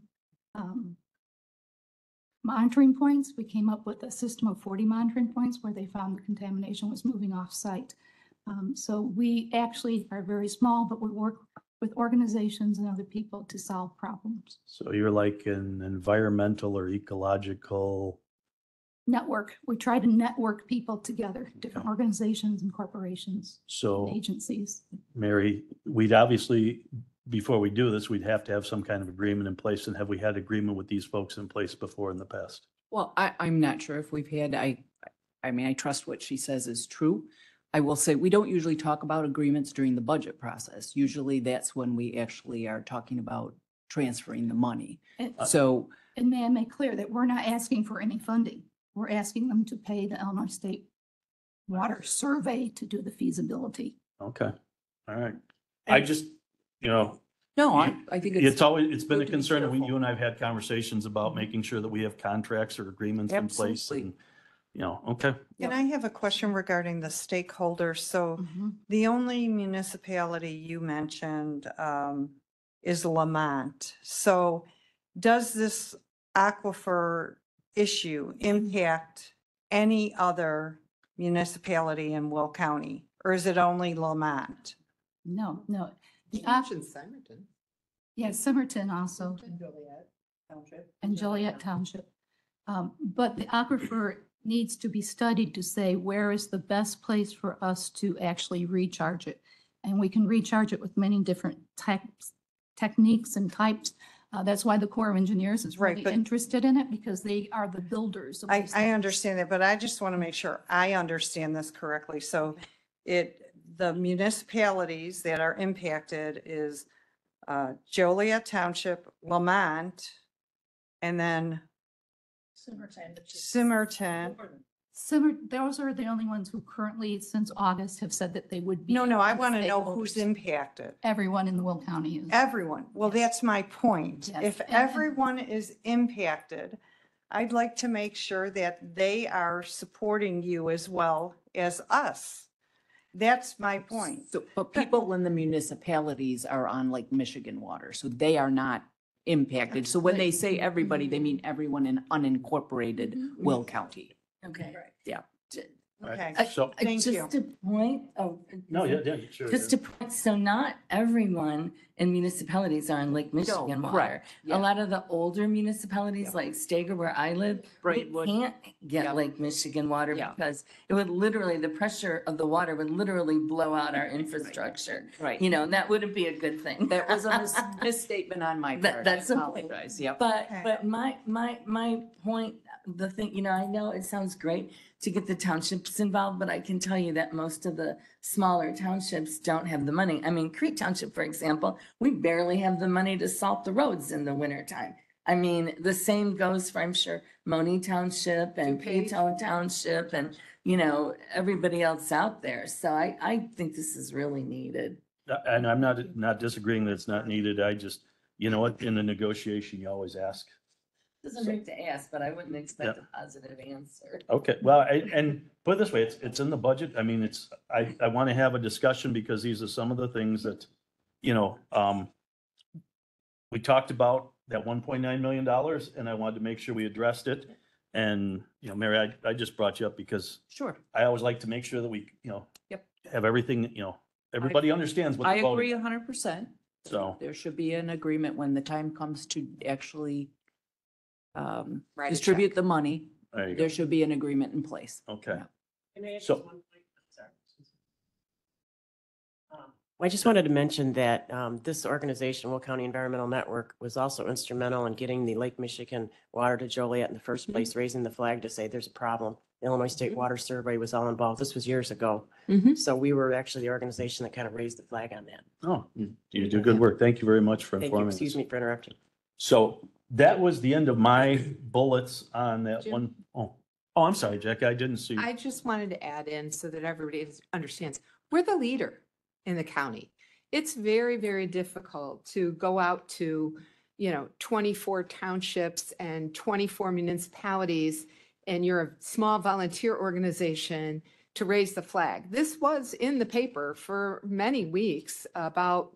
[SPEAKER 12] monitoring points. We came up with a system of 40 monitoring points where they found the contamination was moving off-site. So we actually are very small, but we work with organizations and other people to solve problems.
[SPEAKER 1] So you're like an environmental or ecological,
[SPEAKER 12] Network, we try to network people together, different organizations and corporations,
[SPEAKER 1] so
[SPEAKER 12] and agencies.
[SPEAKER 1] Mary, we'd obviously, before we do this, we'd have to have some kind of agreement in place. And have we had agreement with these folks in place before in the past?
[SPEAKER 13] Well, I'm not sure if we've had, I mean, I trust what she says is true. I will say, we don't usually talk about agreements during the budget process. Usually that's when we actually are talking about transferring the money.
[SPEAKER 12] And
[SPEAKER 13] So,
[SPEAKER 12] and may I make clear that we're not asking for any funding. We're asking them to pay the Illinois State Water Survey to do the feasibility.
[SPEAKER 1] Okay, all right. I just,
[SPEAKER 13] no, I think
[SPEAKER 1] it's always been a
[SPEAKER 13] good to be
[SPEAKER 1] concern.
[SPEAKER 13] careful.
[SPEAKER 1] You and I've had conversations about making sure that we have contracts or agreements in place
[SPEAKER 13] Absolutely.
[SPEAKER 1] and, okay.
[SPEAKER 5] And I have a question regarding the stakeholders. So
[SPEAKER 12] Mhm.
[SPEAKER 5] the only municipality you mentioned is Lamont. So does this aquifer issue impact any other municipality in Will County? Or is it only Lamont?
[SPEAKER 12] No. The
[SPEAKER 9] You
[SPEAKER 12] op-
[SPEAKER 9] mentioned Simonton.
[SPEAKER 12] Yeah, Somerton also. And Joliet Township. But the aquifer needs to be studied to say where is the best place for us to actually recharge it. And we can recharge it with many different techniques and types. That's why the Corps of Engineers is
[SPEAKER 5] Right,
[SPEAKER 12] really
[SPEAKER 5] but-
[SPEAKER 12] interested in it because they are the builders. of these
[SPEAKER 5] I
[SPEAKER 12] things.
[SPEAKER 5] understand that, but I just want to make sure I understand this correctly. So the municipalities that are impacted is Joliet Township, Lamont, and then Simmerton.
[SPEAKER 12] Those are the only ones who currently, since August, have said that they would be.
[SPEAKER 5] No, I want to know who's
[SPEAKER 12] stakeholders.
[SPEAKER 5] impacted.
[SPEAKER 12] Everyone in the Will County is.
[SPEAKER 5] Everyone. Well, that's my point.
[SPEAKER 12] Yes,
[SPEAKER 5] If
[SPEAKER 12] and-
[SPEAKER 5] everyone is impacted, I'd like to make sure that they are supporting you as well as us. That's my point.
[SPEAKER 13] So, but people in the municipalities are on Lake Michigan water, so they are not impacted. So when they say everybody, they mean everyone in unincorporated Will County.
[SPEAKER 2] Okay.
[SPEAKER 13] Yeah.
[SPEAKER 5] Okay.
[SPEAKER 1] So,
[SPEAKER 5] Thank you.
[SPEAKER 2] Just a point,
[SPEAKER 1] no, yeah, sure.
[SPEAKER 2] Just to point, so not everyone in municipalities are on Lake Michigan water.
[SPEAKER 13] correct, yeah.
[SPEAKER 2] A lot of the older municipalities like Stager where I live, we
[SPEAKER 13] Braidwood.
[SPEAKER 2] can't get
[SPEAKER 13] Yeah.
[SPEAKER 2] Lake Michigan water
[SPEAKER 13] Yeah.
[SPEAKER 2] because it would literally, the pressure of the water would literally blow out our infrastructure.
[SPEAKER 13] Right.
[SPEAKER 2] You know, and that wouldn't be a good thing.
[SPEAKER 13] That was a misstatement on my
[SPEAKER 2] That-
[SPEAKER 13] part.
[SPEAKER 2] that's
[SPEAKER 13] I
[SPEAKER 2] a point.
[SPEAKER 13] apologize. Yep.
[SPEAKER 2] But,
[SPEAKER 5] Okay.
[SPEAKER 2] but my point, the thing, you know, I know it sounds great to get the townships involved, but I can tell you that most of the smaller townships don't have the money. I mean, Crete Township, for example, we barely have the money to salt the roads in the wintertime. I mean, the same goes for, I'm sure, Moni Township and
[SPEAKER 9] DuPage.
[SPEAKER 2] Paytown Township and, you know, everybody else out there. So I think this is really needed.
[SPEAKER 1] And I'm not disagreeing that it's not needed. I just, you know what, in the negotiation, you always ask.
[SPEAKER 2] Doesn't hurt to ask, but I wouldn't expect a positive answer.
[SPEAKER 1] Okay, well, and put it this way, it's in the budget. I mean, I want to have a discussion because these are some of the things that, you know, we talked about that $1.9 million and I wanted to make sure we addressed it. And, you know, Mary, I just brought you up because
[SPEAKER 13] Sure.
[SPEAKER 1] I always like to make sure that we, you know,
[SPEAKER 13] Yep.
[SPEAKER 1] have everything, you know, everybody understands what
[SPEAKER 13] I
[SPEAKER 1] the vote
[SPEAKER 13] agree
[SPEAKER 1] is.
[SPEAKER 13] 100%.
[SPEAKER 1] So,
[SPEAKER 13] There should be an agreement when the time comes to actually
[SPEAKER 9] Write a
[SPEAKER 13] distribute
[SPEAKER 9] check.
[SPEAKER 13] the money.
[SPEAKER 1] there you go.
[SPEAKER 13] There should be an agreement in place.
[SPEAKER 1] Okay.
[SPEAKER 13] Yeah.
[SPEAKER 1] So,
[SPEAKER 14] I just wanted to mention that this organization, Will County Environmental Network, was also instrumental in getting the Lake Michigan water to Joliet in the first place, raising the flag to say there's a problem. The Illinois State Water Survey was all involved. This was years ago.
[SPEAKER 13] Mhm.
[SPEAKER 14] So we were actually the organization that kind of raised the flag on that.
[SPEAKER 1] oh, you do good work. Thank you very much for
[SPEAKER 14] Thank you.
[SPEAKER 1] informing us.
[SPEAKER 14] Excuse me for interrupting.
[SPEAKER 1] So that was the end of my bullets on that
[SPEAKER 9] Jim?
[SPEAKER 1] one. Oh, I'm sorry, Jack. I didn't see.
[SPEAKER 9] I just wanted to add in so that everybody understands, we're the leader in the county. It's very, very difficult to go out to 24 townships and 24 municipalities, and you're a small volunteer organization, to raise the flag. This was in the paper for many weeks, about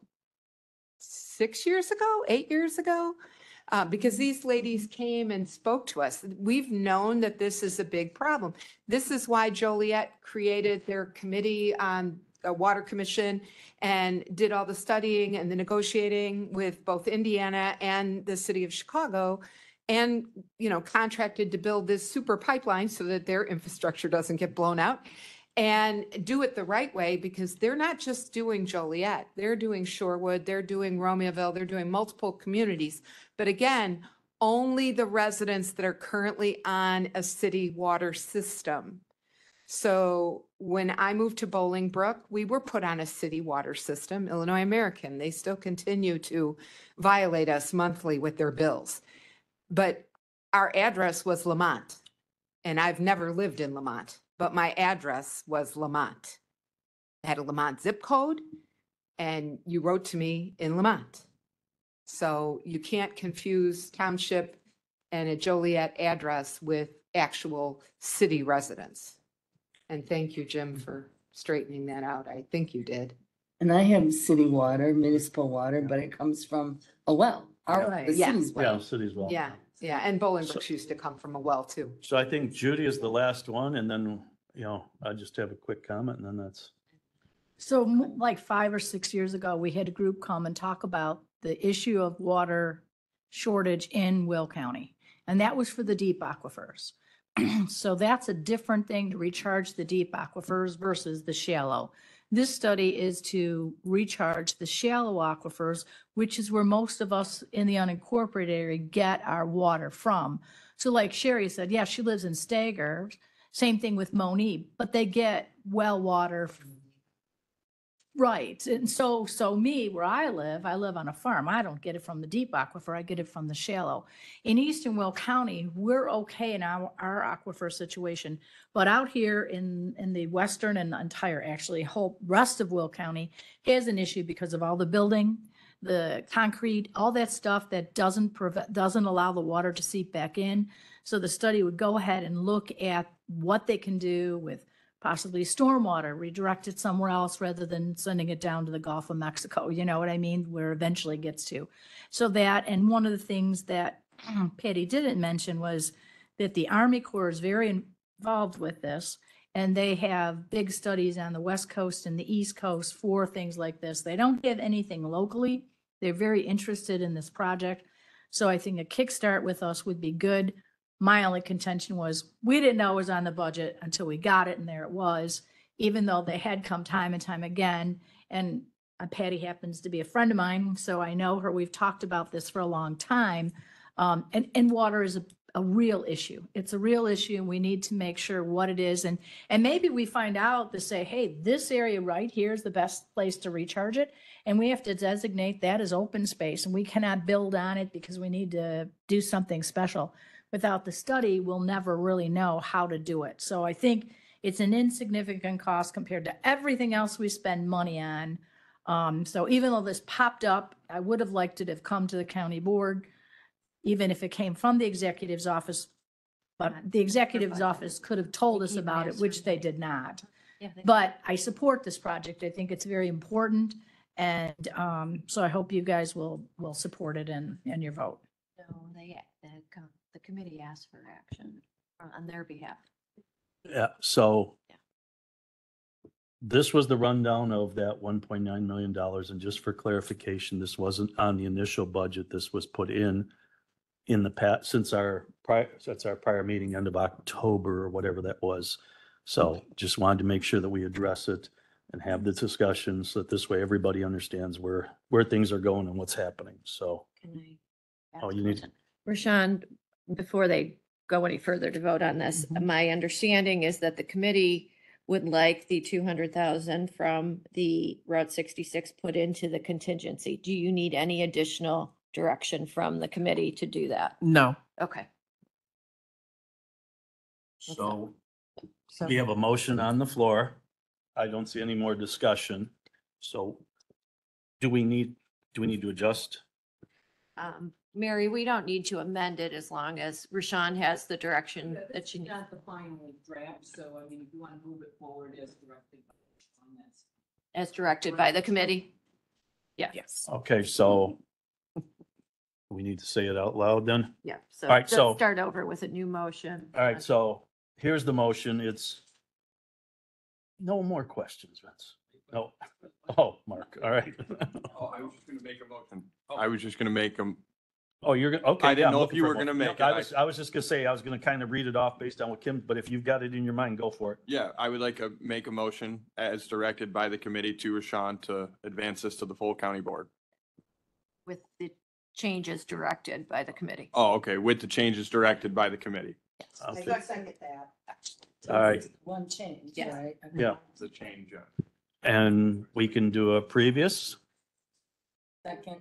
[SPEAKER 9] 6 years ago, 8 years ago, because these ladies came and spoke to us. We've known that this is a big problem. This is why Joliet created their committee on the Water Commission and did all the studying and the negotiating with both Indiana and the city of Chicago, and, contracted to build this super pipeline so that their infrastructure doesn't get blown out, and do it the right way, because they're not just doing Joliet, they're doing Shorewood, they're doing Romeoville, they're doing multiple communities. But again, only the residents that are currently on a city water system. So when I moved to Bolingbrook, we were put on a city water system, Illinois American. They still continue to violate us monthly with their bills. But our address was Lamont, and I've never lived in Lamont, but my address was Lamont. I had a Lamont zip code, and you wrote to me in Lamont. So you can't confuse township and a Joliet address with actual city residents. And thank you, Jim, for straightening that out. I think you did.
[SPEAKER 2] And I have city water, municipal water, but it comes from a well.
[SPEAKER 9] Right,
[SPEAKER 2] The
[SPEAKER 9] yeah.
[SPEAKER 2] city's well.
[SPEAKER 1] Yeah, cities well.
[SPEAKER 9] Yeah, yeah, and Bolingbrook used to come from a well too.
[SPEAKER 1] So I think Judy is the last one, and then, I just have a quick comment, and then that's.
[SPEAKER 12] So like 5 or 6 years ago, we had a group come and talk about the issue of water shortage in Will County. And that was for the deep aquifers. So that's a different thing, to recharge the deep aquifers versus the shallow. This study is to recharge the shallow aquifers, which is where most of us in the unincorporated area get our water from. So like Sherry said, yeah, she lives in Stager, same thing with Monique, but they get well water. Right. And so me, where I live on a farm. I don't get it from the deep aquifer. I get it from the shallow. In Eastern Will County, we're okay in our aquifer situation. But out here in the western and entire, actually, whole rest of Will County has an issue because of all the building, the concrete, all that stuff that doesn't allow the water to seep back in. So the study would go ahead and look at what they can do with possibly stormwater, redirect it somewhere else rather than sending it down to the Gulf of Mexico, you know what I mean, where eventually it gets to. So that, and one of the things that Patty didn't mention was that the Army Corps is very involved with this, and they have big studies on the West Coast and the East Coast for things like this. They don't have anything locally. They're very interested in this project. So I think a kickstart with us would be good. My only contention was we didn't know it was on the budget until we got it, and there it was, even though they had come time and time again. And Patty happens to be a friend of mine, so I know her. We've talked about this for a long time. And water is a real issue. It's a real issue, and we need to make sure what it is. And maybe we find out to say, hey, this area right here is the best place to recharge it. And we have to designate that as open space, and we cannot build on it because we need to do something special. Without the study, we'll never really know how to do it. So I think it's an insignificant cost compared to everything else we spend money on. So even though this popped up, I would have liked it to have come to the county board, even if it came from the executive's office. But the executive's office could have told us about it, which they did not. But I support this project. I think it's very important. And so I hope you guys will support it in your vote.
[SPEAKER 10] No, the committee asked for action on their behalf.
[SPEAKER 1] Yeah, so this was the rundown of that $1.9 million. And just for clarification, this wasn't on the initial budget. This was put in the past, since our prior meeting, end of October or whatever that was. So just wanted to make sure that we address it and have the discussion so that this way everybody understands where things are going and what's happening. So,
[SPEAKER 10] Can I?
[SPEAKER 1] oh, you need to.
[SPEAKER 10] Rashawn, before they go any further to vote on this, my understanding is that the committee would like the 200,000 from the Route 66 put into the contingency. Do you need any additional direction from the committee to do that?
[SPEAKER 7] No.
[SPEAKER 10] Okay.
[SPEAKER 1] So we have a motion on the floor. I don't see any more discussion. So do we need to adjust
[SPEAKER 10] Mary, we don't need to amend it as long as Rashawn has the direction that she needs.
[SPEAKER 13] Not the final draft, so I mean, if you want to move it forward as directed.
[SPEAKER 10] As directed by the committee. Yeah.
[SPEAKER 13] Yes.
[SPEAKER 1] Okay, so we need to say it out loud then?
[SPEAKER 10] Yeah. So
[SPEAKER 1] All right,
[SPEAKER 10] let's
[SPEAKER 1] so-
[SPEAKER 10] start over with a new motion.
[SPEAKER 1] All right, so here's the motion. It's no more questions, Vince. No. Oh, Mark, all right.
[SPEAKER 4] Oh, I was just gonna make a motion. I was just gonna make them,
[SPEAKER 1] Oh, you're gonna, okay.
[SPEAKER 4] I didn't
[SPEAKER 1] yeah, I'm
[SPEAKER 4] know if
[SPEAKER 1] looking
[SPEAKER 4] you
[SPEAKER 1] for a
[SPEAKER 4] were gonna
[SPEAKER 1] motion.
[SPEAKER 4] make
[SPEAKER 1] No,
[SPEAKER 4] it.
[SPEAKER 1] I was just gonna say, I was gonna kind of read it off based on what Kim, but if you've got it in your mind, go for it.
[SPEAKER 4] yeah, I would like to make a motion as directed by the committee to Rashawn to advance this to the full county board.
[SPEAKER 10] With the changes directed by the committee.
[SPEAKER 4] Oh, okay, with the changes directed by the committee.
[SPEAKER 1] Okay.
[SPEAKER 11] I second that.
[SPEAKER 1] All right,
[SPEAKER 2] One change,
[SPEAKER 10] Yeah.
[SPEAKER 2] right?
[SPEAKER 1] yeah,
[SPEAKER 4] The change.
[SPEAKER 1] and we can do a previous.
[SPEAKER 2] Second.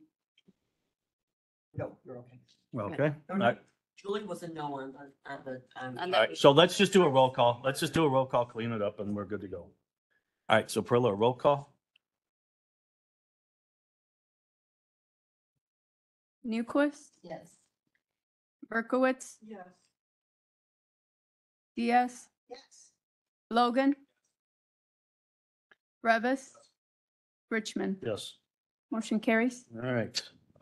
[SPEAKER 11] No, you're okay.
[SPEAKER 1] Okay. All right.
[SPEAKER 11] Julie was a no on the.
[SPEAKER 10] On
[SPEAKER 1] All
[SPEAKER 10] the-
[SPEAKER 1] right, so let's just do a roll call. Let's just do a roll call, clean it up, and we're good to go. All right, so Perla, roll call?
[SPEAKER 3] Newquist,
[SPEAKER 2] Yes.
[SPEAKER 3] Berkowitz,
[SPEAKER 5] Yes.
[SPEAKER 3] Diaz,
[SPEAKER 11] Yes.
[SPEAKER 3] Logan, Revis, Richmond.
[SPEAKER 1] Yes.
[SPEAKER 3] Motion carries.
[SPEAKER 1] All right.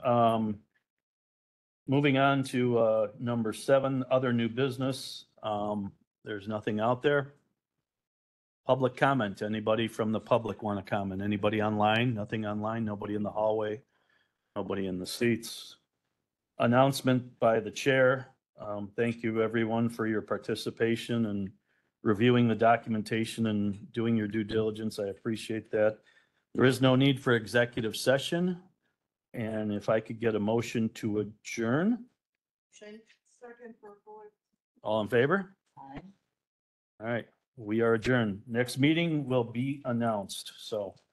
[SPEAKER 1] Moving on to number 7, other new business. There's nothing out there. Public comment. Anybody from the public want to comment? Anybody online? Nothing online? Nobody in the hallway? Nobody in the seats? Announcement by the chair. Thank you, everyone, for your participation and reviewing the documentation and doing your due diligence. I appreciate that. There is no need for executive session. And if I could get a motion to adjourn,
[SPEAKER 5] Second for Boyd.
[SPEAKER 1] all in favor?
[SPEAKER 2] Aye.
[SPEAKER 1] All right, we are adjourned. Next meeting will be announced. So